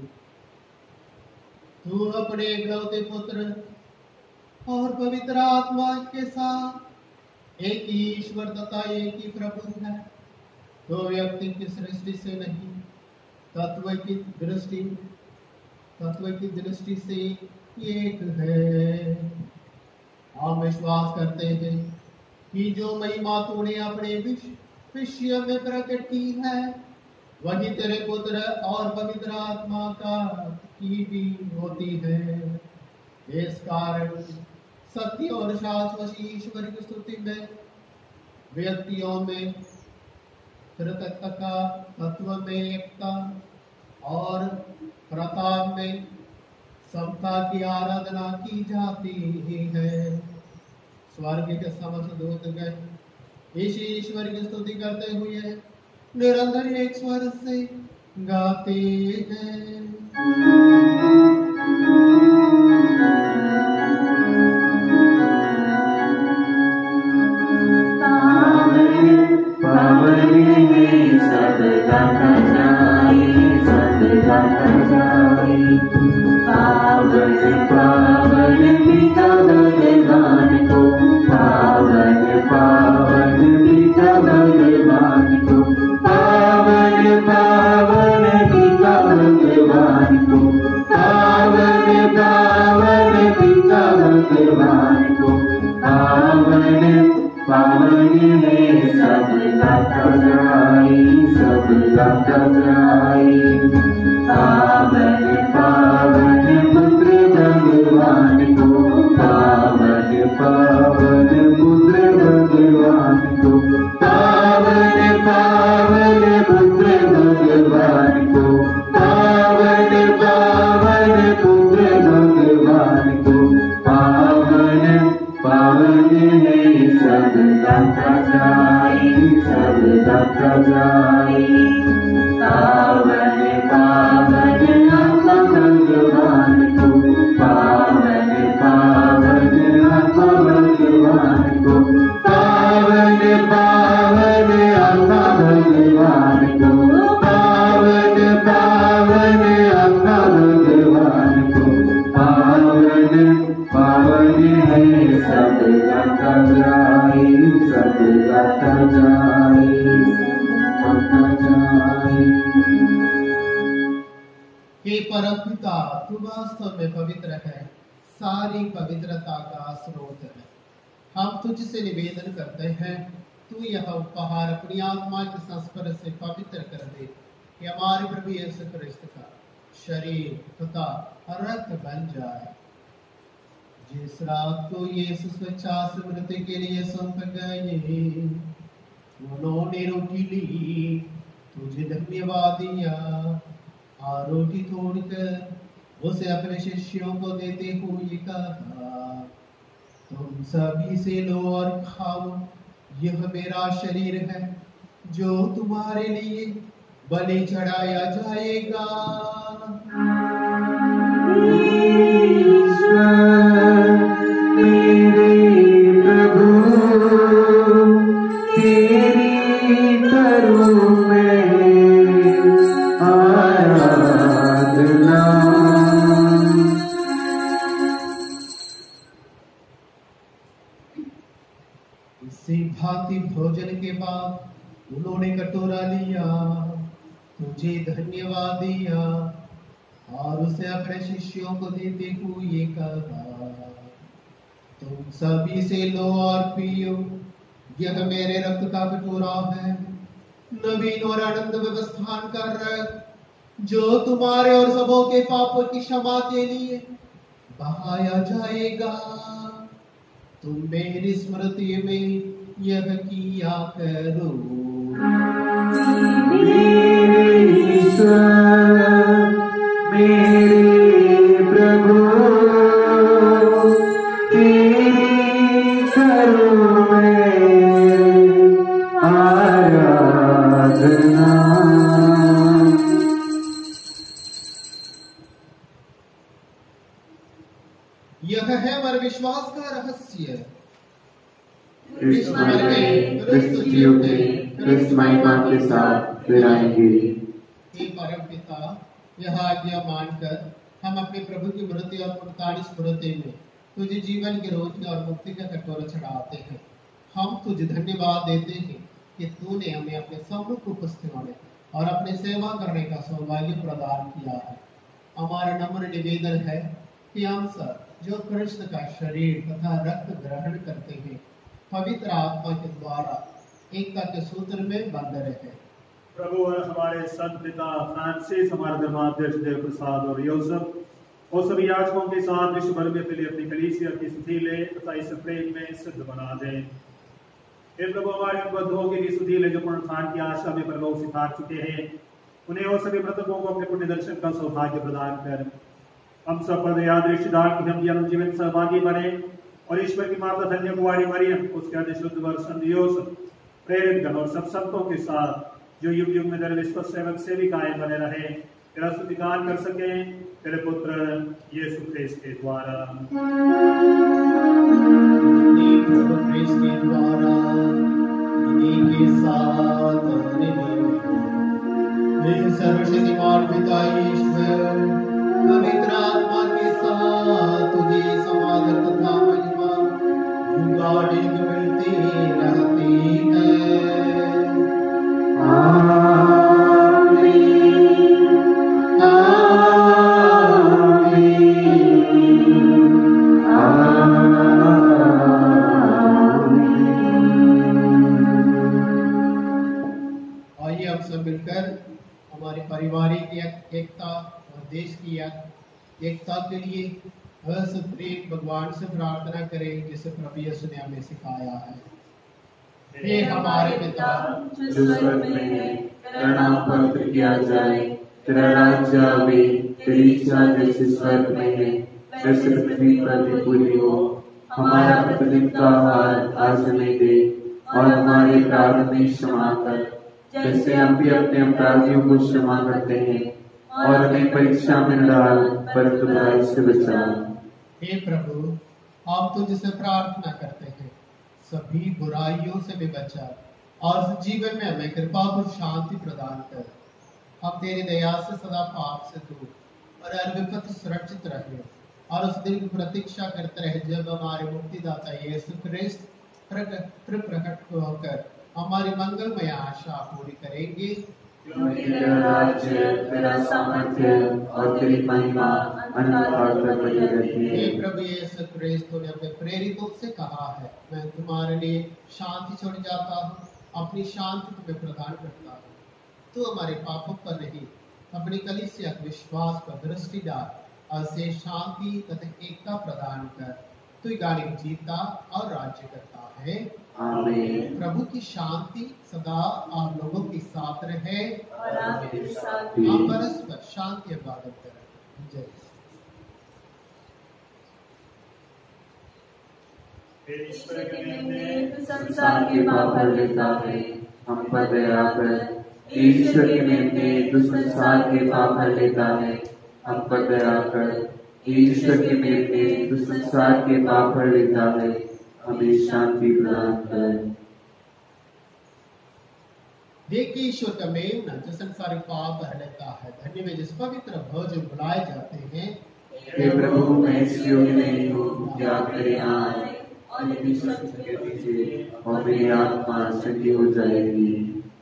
तू अपने इकलौते पुत्र और पवित्र आत्मा के साथ एक ही ईश्वर तथा एक ही प्रभु है। तो व्यक्ति की सृष्टि से नहीं, तत्व की दृष्टि से एक है। हम विश्वास करते हैं कि जो महिमा तूने अपने विषय में प्रकट की है, वही तेरे पुत्र और पवित्र आत्मा का की भी होती है। इस कारण सत्य और शाश्वत ईश्वर की स्तुति में व्यक्तियों में त्रित्वता, तत्व में एकता और प्रताप में समता की आराधना की जाती है। स्वर्ग के समस्त दूतगण इस ईश्वर की स्तुति करते हुए निरंतर एक स्वर से गाते हैं। पावन है सब गाता जाए, सब गाता जाए। पावन पावन पिता भगवान को, पावन पावन पिता भगवान को। पावन पावन पिता भगवान को, पावन पावन पिता भगवान को। पावन पावन है सब गाता जाए, सब गाता जाए। पावन पावन पुत्र भगवान को, पावन पावन पुत्र भगवान को। पावन पावन पुत्र भगवान को, पावन पावन पुत्र भगवान को। पावन पावन है सब गाता जाए, सब गाता जाए। पावन पावन आत्मा भगवान को, पावन पावन आत्मा भगवान को। पावन पावन आत्मा भगवान को, पावन पावन आत्मा भगवान को। पावन पावन है सब गाता जाए, सब गाता जाए। हे परमपिता, तू वास्तव में पवित्र है, सारी पवित्रता का स्रोत है। हम तुझसे निवेदन करते हैं, तू यह उपहार अपनी आत्मा के संस्पर्श से पवित्र कर दे, कि हमारे प्रभु यीशु ख्रिस्त का शरीर तथा रक्त बन जाए। जिस रात को यीशु स्वेच्छा से मृत्यु के लिए सौंप गए, उन्होंने रोटी ली, तुझे धन्यवाद दिया और रोटी तोड़कर उसे अपने शिष्यों को देते हुए कहा, तुम सभी से लो और खाओ, यह मेरा शरीर है जो तुम्हारे लिए बलि चढ़ाया जाएगा। मेरे प्रभु तेरी करूं मैं आराधना। इसी भांति भोजन के बाद उन्होंने कटोरा लिया, तुझे धन्यवाद दिया और उसे अपने शिष्यों को देते हुए कहा, तुम सभी से लो और पियो, यह मेरे रक्त का कटोरा है, नवीन और आनंद व्यवस्थान का रक्त, जो तुम्हारे और सबों के पापों की क्षमा के लिए बहाया जाएगा। तुम मेरी स्मृति में यह किया करो। मेरे प्रभु तेरी करूं मैं आराधना। यह है हमारे विश्वास का रहस्य। क्रिस्त मर गए, क्रिस्त जी उठे, क्रिस्त महिमा के साथ फिर आएंगे। हे परम पिता, यह आज्ञा मानकर हम अपने प्रभु की मृत्यु और पुनरुत्थान स्मृति में तुझे जीवन की रोटी और मुक्ति का कटोरा चढ़ाते हैं। हम तुझे धन्यवाद देते हैं कि तूने हमें अपने सम्मुख उपस्थित होने और अपने सेवा करने का सौभाग्य प्रदान किया है। हमारा नम्र निवेदन है कि हम सब जो कृष्ण का शरीर तथा रक्त ग्रहण करते हैं, पवित्र आत्मा के द्वारा एकता के सूत्र में बंध रहे। प्रभु और हमारे संत पिता फ्रांसिस, हमारे धर्माध्यक्ष देव प्रसाद और यूसुफ और सभी याजकों के साथ विश्व भर में फैली अपनी कलीसिया की स्तुति ले तथा इस प्रेम में सिद्ध बना दे। हे प्रभु, हमारे उन बंधुओं के लिए स्तुति ले जो पुनरुत्थान की आशा में परलोक सिधार चुके हैं, उन्हें और सभी मृतकों को अपने पुण्य दर्शन का सौभाग्य प्रदान कर हम सब पर दया दृष्टि डाल कि हम जन्म जीवन सहभागी बने और ईश्वर की माता धन्य कुमारी मरियम, उसके आदि शुद्ध वर संत यूसुफ, प्रेरित गण और सब संतों के साथ जो युग युग में तेरे विश्व सेवक सेविकाएं बने रहे, तेरा स्तुतिगान कर सके तेरे पुत्र यीशु ख्रिस्त के द्वारा। सर्वशक्तिमान पिता ईश्वर पवित्र आत्मा के साथ तुझे समाधान तथा महिमा युगायुग मिलती रहती है। आइए हम सब मिलकर हमारी पारिवारिक एकता और देश की एकता के लिए प्रेम भगवान से प्रार्थना करें, जिसे प्रभु यीशु ने हमें सिखाया है। हे हमारे पिता जो स्वर्ग में है, तेरा नाम पवित्र किया जाए, तेरा राज्य आवे, तेरी इच्छा जैसे स्वर्ग में है वैसे पृथ्वी पर भी पूरी हो। हमारा प्रतिदिन का आहार आज हमें दे और हमारे अपराध में क्षमा कर, जैसे हम भी अपने अपराधियों को क्षमा करते हैं, और हमें परीक्षा में न डाल परंतु बुराई से बचा। हे प्रभु, हम तुझसे प्रार्थना करते हैं, सभी बुराइयों से भी बचा और जीवन में हमें कृपा और शांति प्रदान कर। हम तेरी दया से सदा पाप से दूर और हर विपत्ति सुरक्षित रहे और उस दिन की प्रतीक्षा करते रहे जब हमारे मुक्तिदाता यीशु ख्रिस्त प्रकट होकर हमारी मंगलमय आशा पूरी करेंगे। क्योंकि तेरा राज्य, तेरा सामर्थ्य और तेरी महिमा अनंत तक बनी रहती है। हे प्रभु यीशु क्रिस्त ने अपने प्रेरितों से कहा है, मैं तुम्हारे लिए शांति छोड़ जाता हूँ, अपनी शांति तुम्हें प्रदान करता हूँ। तू हमारे पापों पर नहीं, अपनी कलीसिया के विश्वास पर दृष्टि डाल और से शांति तथा एकता प्रदान कर। तू गालिब जीता और राज्य करता है। आमीन। प्रभु की शांति सदा आप लोगों के साथ रहे और आपके साथ भी। आप परस्पर शांति इबादत करें। जय। ईश्वर के निर्णय तू संसार के पाप हर लेता है, हम पर दया कर। ईश्वर के निर्णय तू संसार के पाप हर लेता है, हम पर दया कर। ईश्वर के निर्णय तू संसार के पाप हर लेता है, हमें शांति प्रदान कर। देखिए ईश्वर का मेमना जो संसारी पाप हर लेता है, धन्य वे जिस पवित्र भोजन बुलाए जाते हैं। हे प्रभु, मैं इस योग्य नहीं हूँ कि आप मेरे यहाँ आए, और मेरी शब्द कह दीजिए और मेरी आत्मा चंगी हो जाएगी।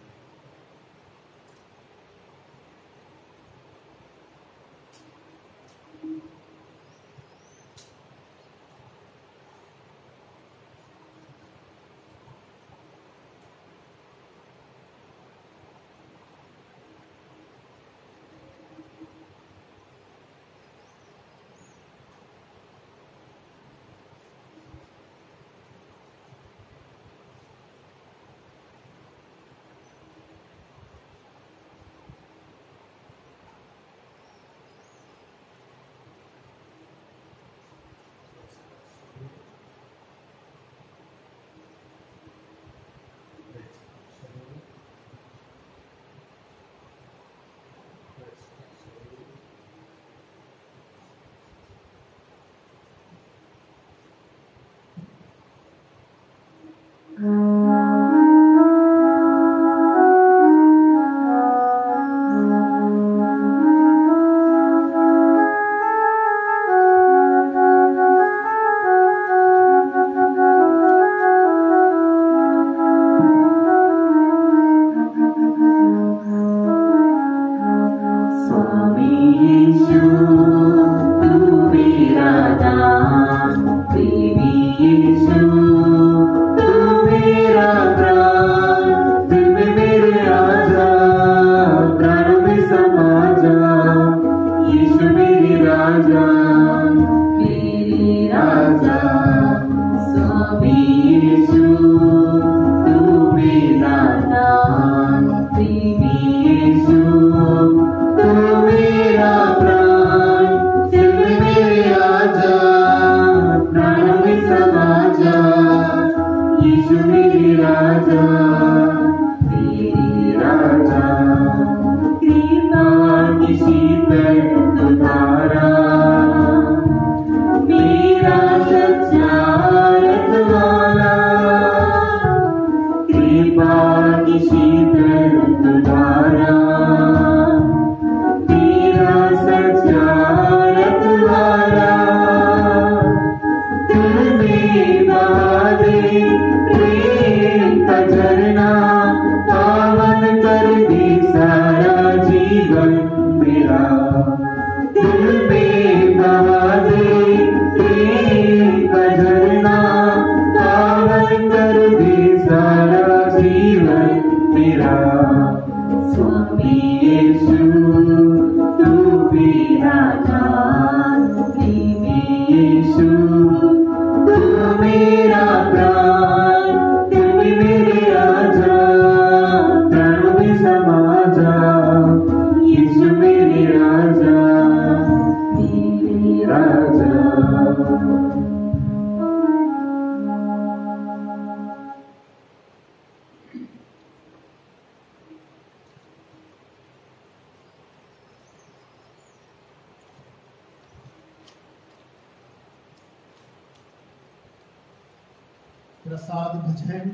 प्रसाद भजन।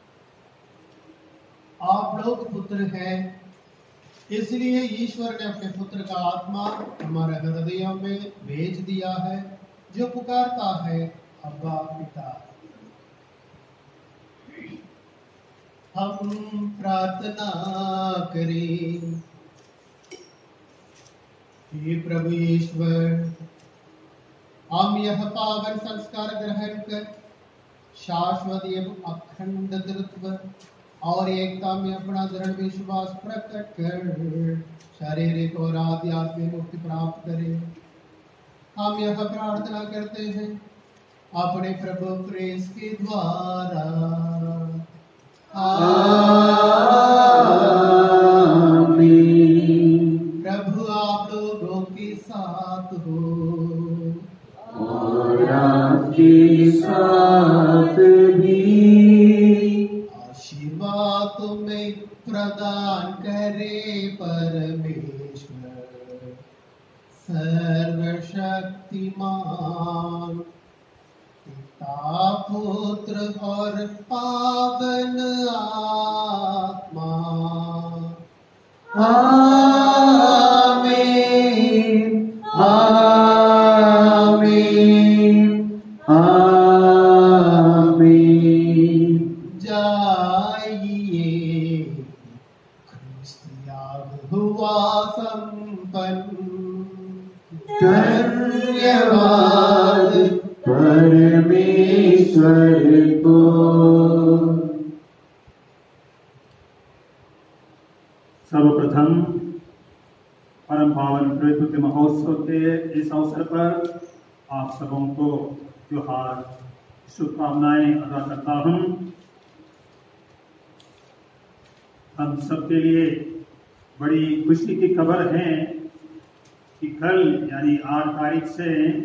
आप लोग पुत्र हैं, इसलिए ईश्वर ने अपने पुत्र का आत्मा हमारे हृदयों में भेज दिया है, जो पुकारता है अब्बा पिता। हम प्रार्थना करें। हे प्रभु ईश्वर, हम यह पावन संस्कार ग्रहण कर शाश्वत एवं अखंड तृत्व और एकता में अपना दृढ़ विश्वास प्रकट कर शारीरिक और आध्यात्मिक मुक्ति प्राप्त करें। हम यह प्रार्थना करते हैं अपने प्रभु क्रिस्त के द्वारा। आमीन। प्रभु आप लोगों के साथ हो और आपके साथ भी। आशीर्वाद तुम्हें प्रदान करे परमेश्वर सर्वशक्तिमान, पिता पुत्र और पावन आत्मा। आमीन। आमीन। आमीन। जाइए, ख्रिस्त याग हुआ संपन्न। धन्यवाद परमेश्वर को। सर्वप्रथम परम पावन प्रभु के महोत्सव के इस अवसर पर आप सबों को त्योहार शुभकामनाएं अदा करता हूं। हम सबके लिए बड़ी खुशी की खबर है कि कल यानी 8 तारीख से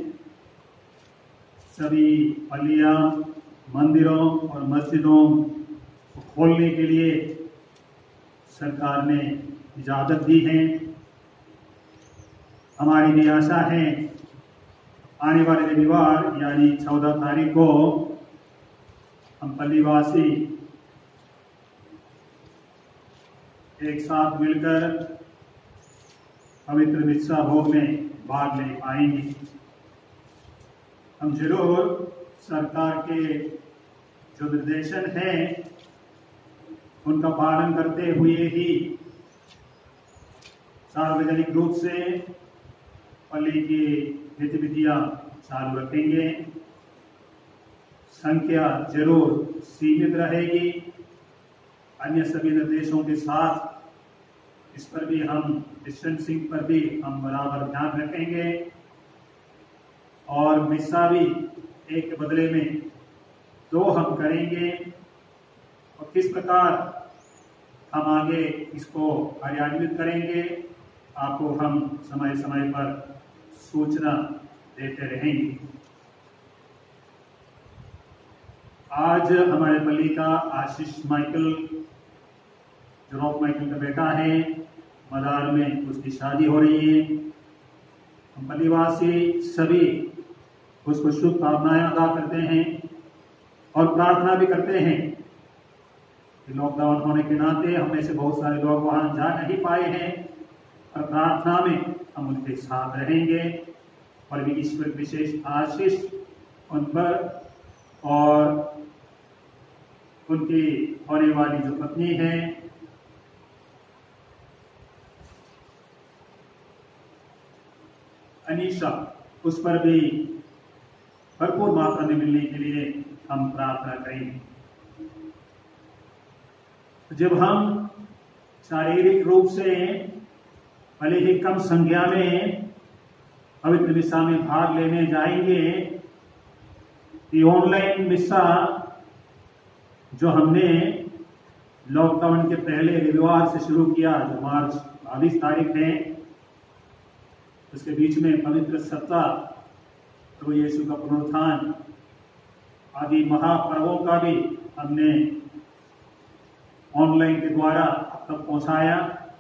सभी पल्लियां, मंदिरों और मस्जिदों को खोलने के लिए सरकार ने इजाजत दी है। हमारी भी आशा है आने वाले रविवार यानी 14 तारीख को हम पल्लीवासी एक साथ मिलकर पवित्र मिस्सा भोग में भाग ले पाएंगे। हम जरूर सरकार के जो निर्देशन हैं उनका पालन करते हुए ही सार्वजनिक रूप से पल्ली की गतिविधियां चालू रखेंगे। संख्या जरूर सीमित रहेगी। अन्य सभी निर्देशों के साथ इस पर भी हम डिस्टेंसिंग पर भी हम बराबर ध्यान रखेंगे और मिस्सा भी एक के बदले में 2 हम करेंगे। और किस प्रकार हम आगे इसको कार्यान्वित करेंगे आपको हम समय समय पर सूचना देते रहेंगे। आज हमारे पल्ली का आशीष माइकल, जो रॉक माइकल का बेटा है, मदार में उसकी शादी हो रही है। हम पल्लीवासी सभी उसको शुभकामनाएं अदा करते हैं और प्रार्थना भी करते हैं। लॉकडाउन होने के नाते हम में से बहुत सारे लोग वहां जा नहीं पाए हैं, और प्रार्थना में हम उनके साथ रहेंगे और भी ईश्वर विशेष आशीष उन पर और उनकी होने वाली जो पत्नी है अनीशा, उस पर भी भरपूर मात्रा में मिलने के लिए हम प्रार्थना करेंगे। जब हम शारीरिक रूप से भले ही कम संख्या में पवित्र मिस्सा में भाग लेने जाएंगे, कि ऑनलाइन मिस्सा जो हमने लॉकडाउन के पहले रविवार से शुरू किया, जो मार्च 22 तारीख है, उसके बीच में पवित्र सप्ताह, प्रभु यीशु का पुनरुत्थान आदि महापर्वों का भी हमने ऑनलाइन के द्वारा अब तक पहुंचाया।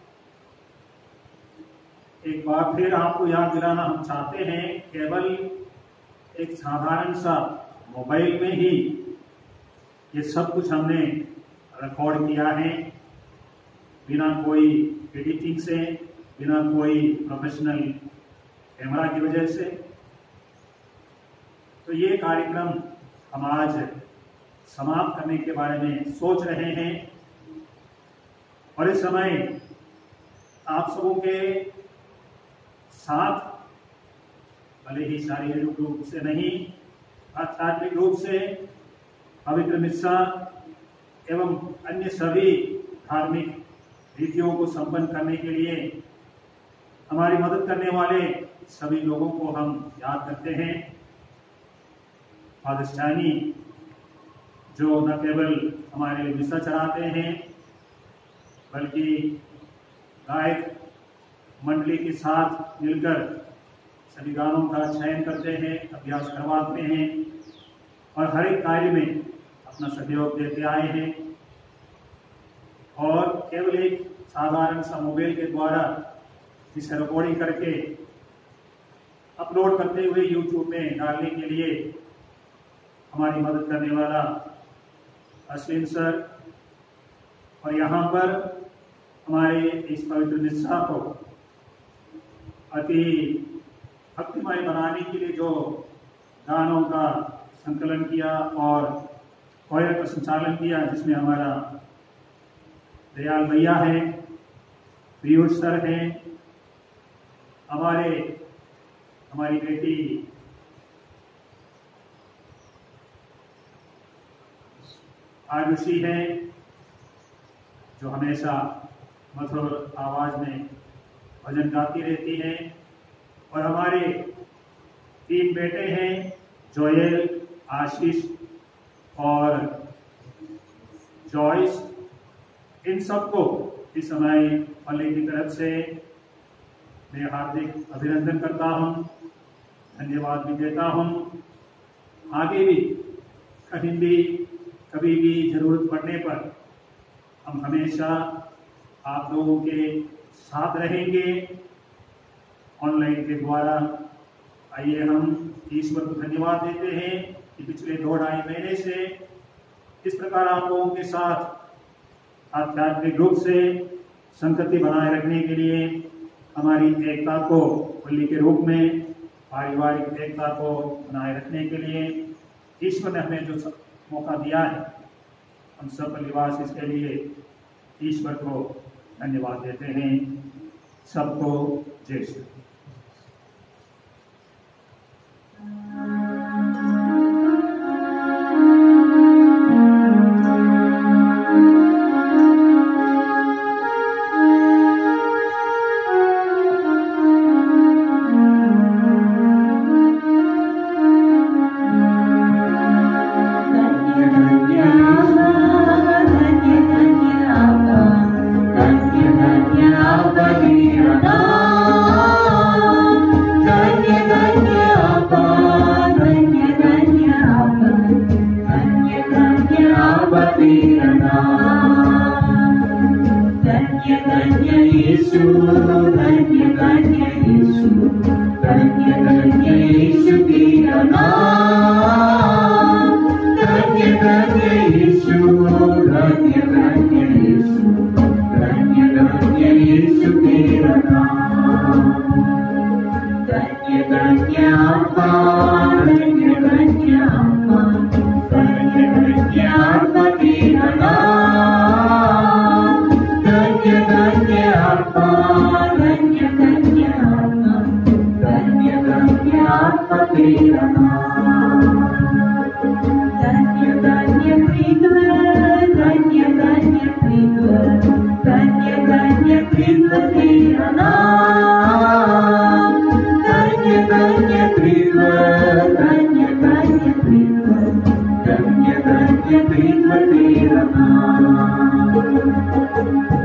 एक बार फिर आपको याद दिलाना हम चाहते हैं, केवल एक साधारण सा मोबाइल में ही ये सब कुछ हमने रिकॉर्ड किया है, बिना कोई एडिटिंग से, बिना कोई प्रोफेशनल कैमरा की वजह से। तो ये कार्यक्रम हम आज समाप्त करने के बारे में सोच रहे हैं, और इस समय आप सबों के साथ भले ही शारीरिक रूप से नहीं, आध्यात्मिक रूप से पवित्र मिस्सा एवं अन्य सभी धार्मिक रीतियों को संपन्न करने के लिए हमारी मदद करने वाले सभी लोगों को हम याद करते हैं। फादर स्टैनी जो न केवल हमारे लिए मिस्सा चढ़ाते हैं बल्कि गायक मंडली के साथ मिलकर सभी गानों का चयन करते हैं, अभ्यास करवाते हैं और हर एक कार्य में अपना सहयोग देते आए हैं। और केवल एक साधारण सा मोबाइल के द्वारा इसे रिकॉर्डिंग करके अपलोड करते हुए यूट्यूब में डालने के लिए हमारी मदद करने वाला अश्विन सर और यहाँ पर हमारे इस पवित्र मिस्सा को अति भक्तिमय बनाने के लिए जो गानों का संकलन किया और कोयर का संचालन किया, जिसमें हमारा दयाल भैया है, पीयूष सर हैं, हमारी बेटी आयुषी है जो हमेशा मधुर आवाज में भजन गाती रहती है, और हमारे 3 बेटे हैं, जोएल, आशीष और जॉयस। इन सबको इस समय पल्ले की तरफ से मैं हार्दिक अभिनंदन करता हूं, धन्यवाद भी देता हूं। आगे भी कभी भी जरूरत पड़ने पर हम हमेशा आप लोगों के साथ रहेंगे ऑनलाइन के द्वारा। आइए हम ईश्वर को धन्यवाद देते हैं कि पिछले 2-2.5 महीने से इस प्रकार आप लोगों के साथ आध्यात्मिक रूप से संगति बनाए रखने के लिए, हमारी एकता को पल्ली के रूप में पारिवारिक एकता को बनाए रखने के लिए ईश्वर ने हमें जो मौका दिया है, हम सब परिवार इसके लिए ईश्वर को धन्यवाद देते हैं। सबको जय श्री राम। धन्य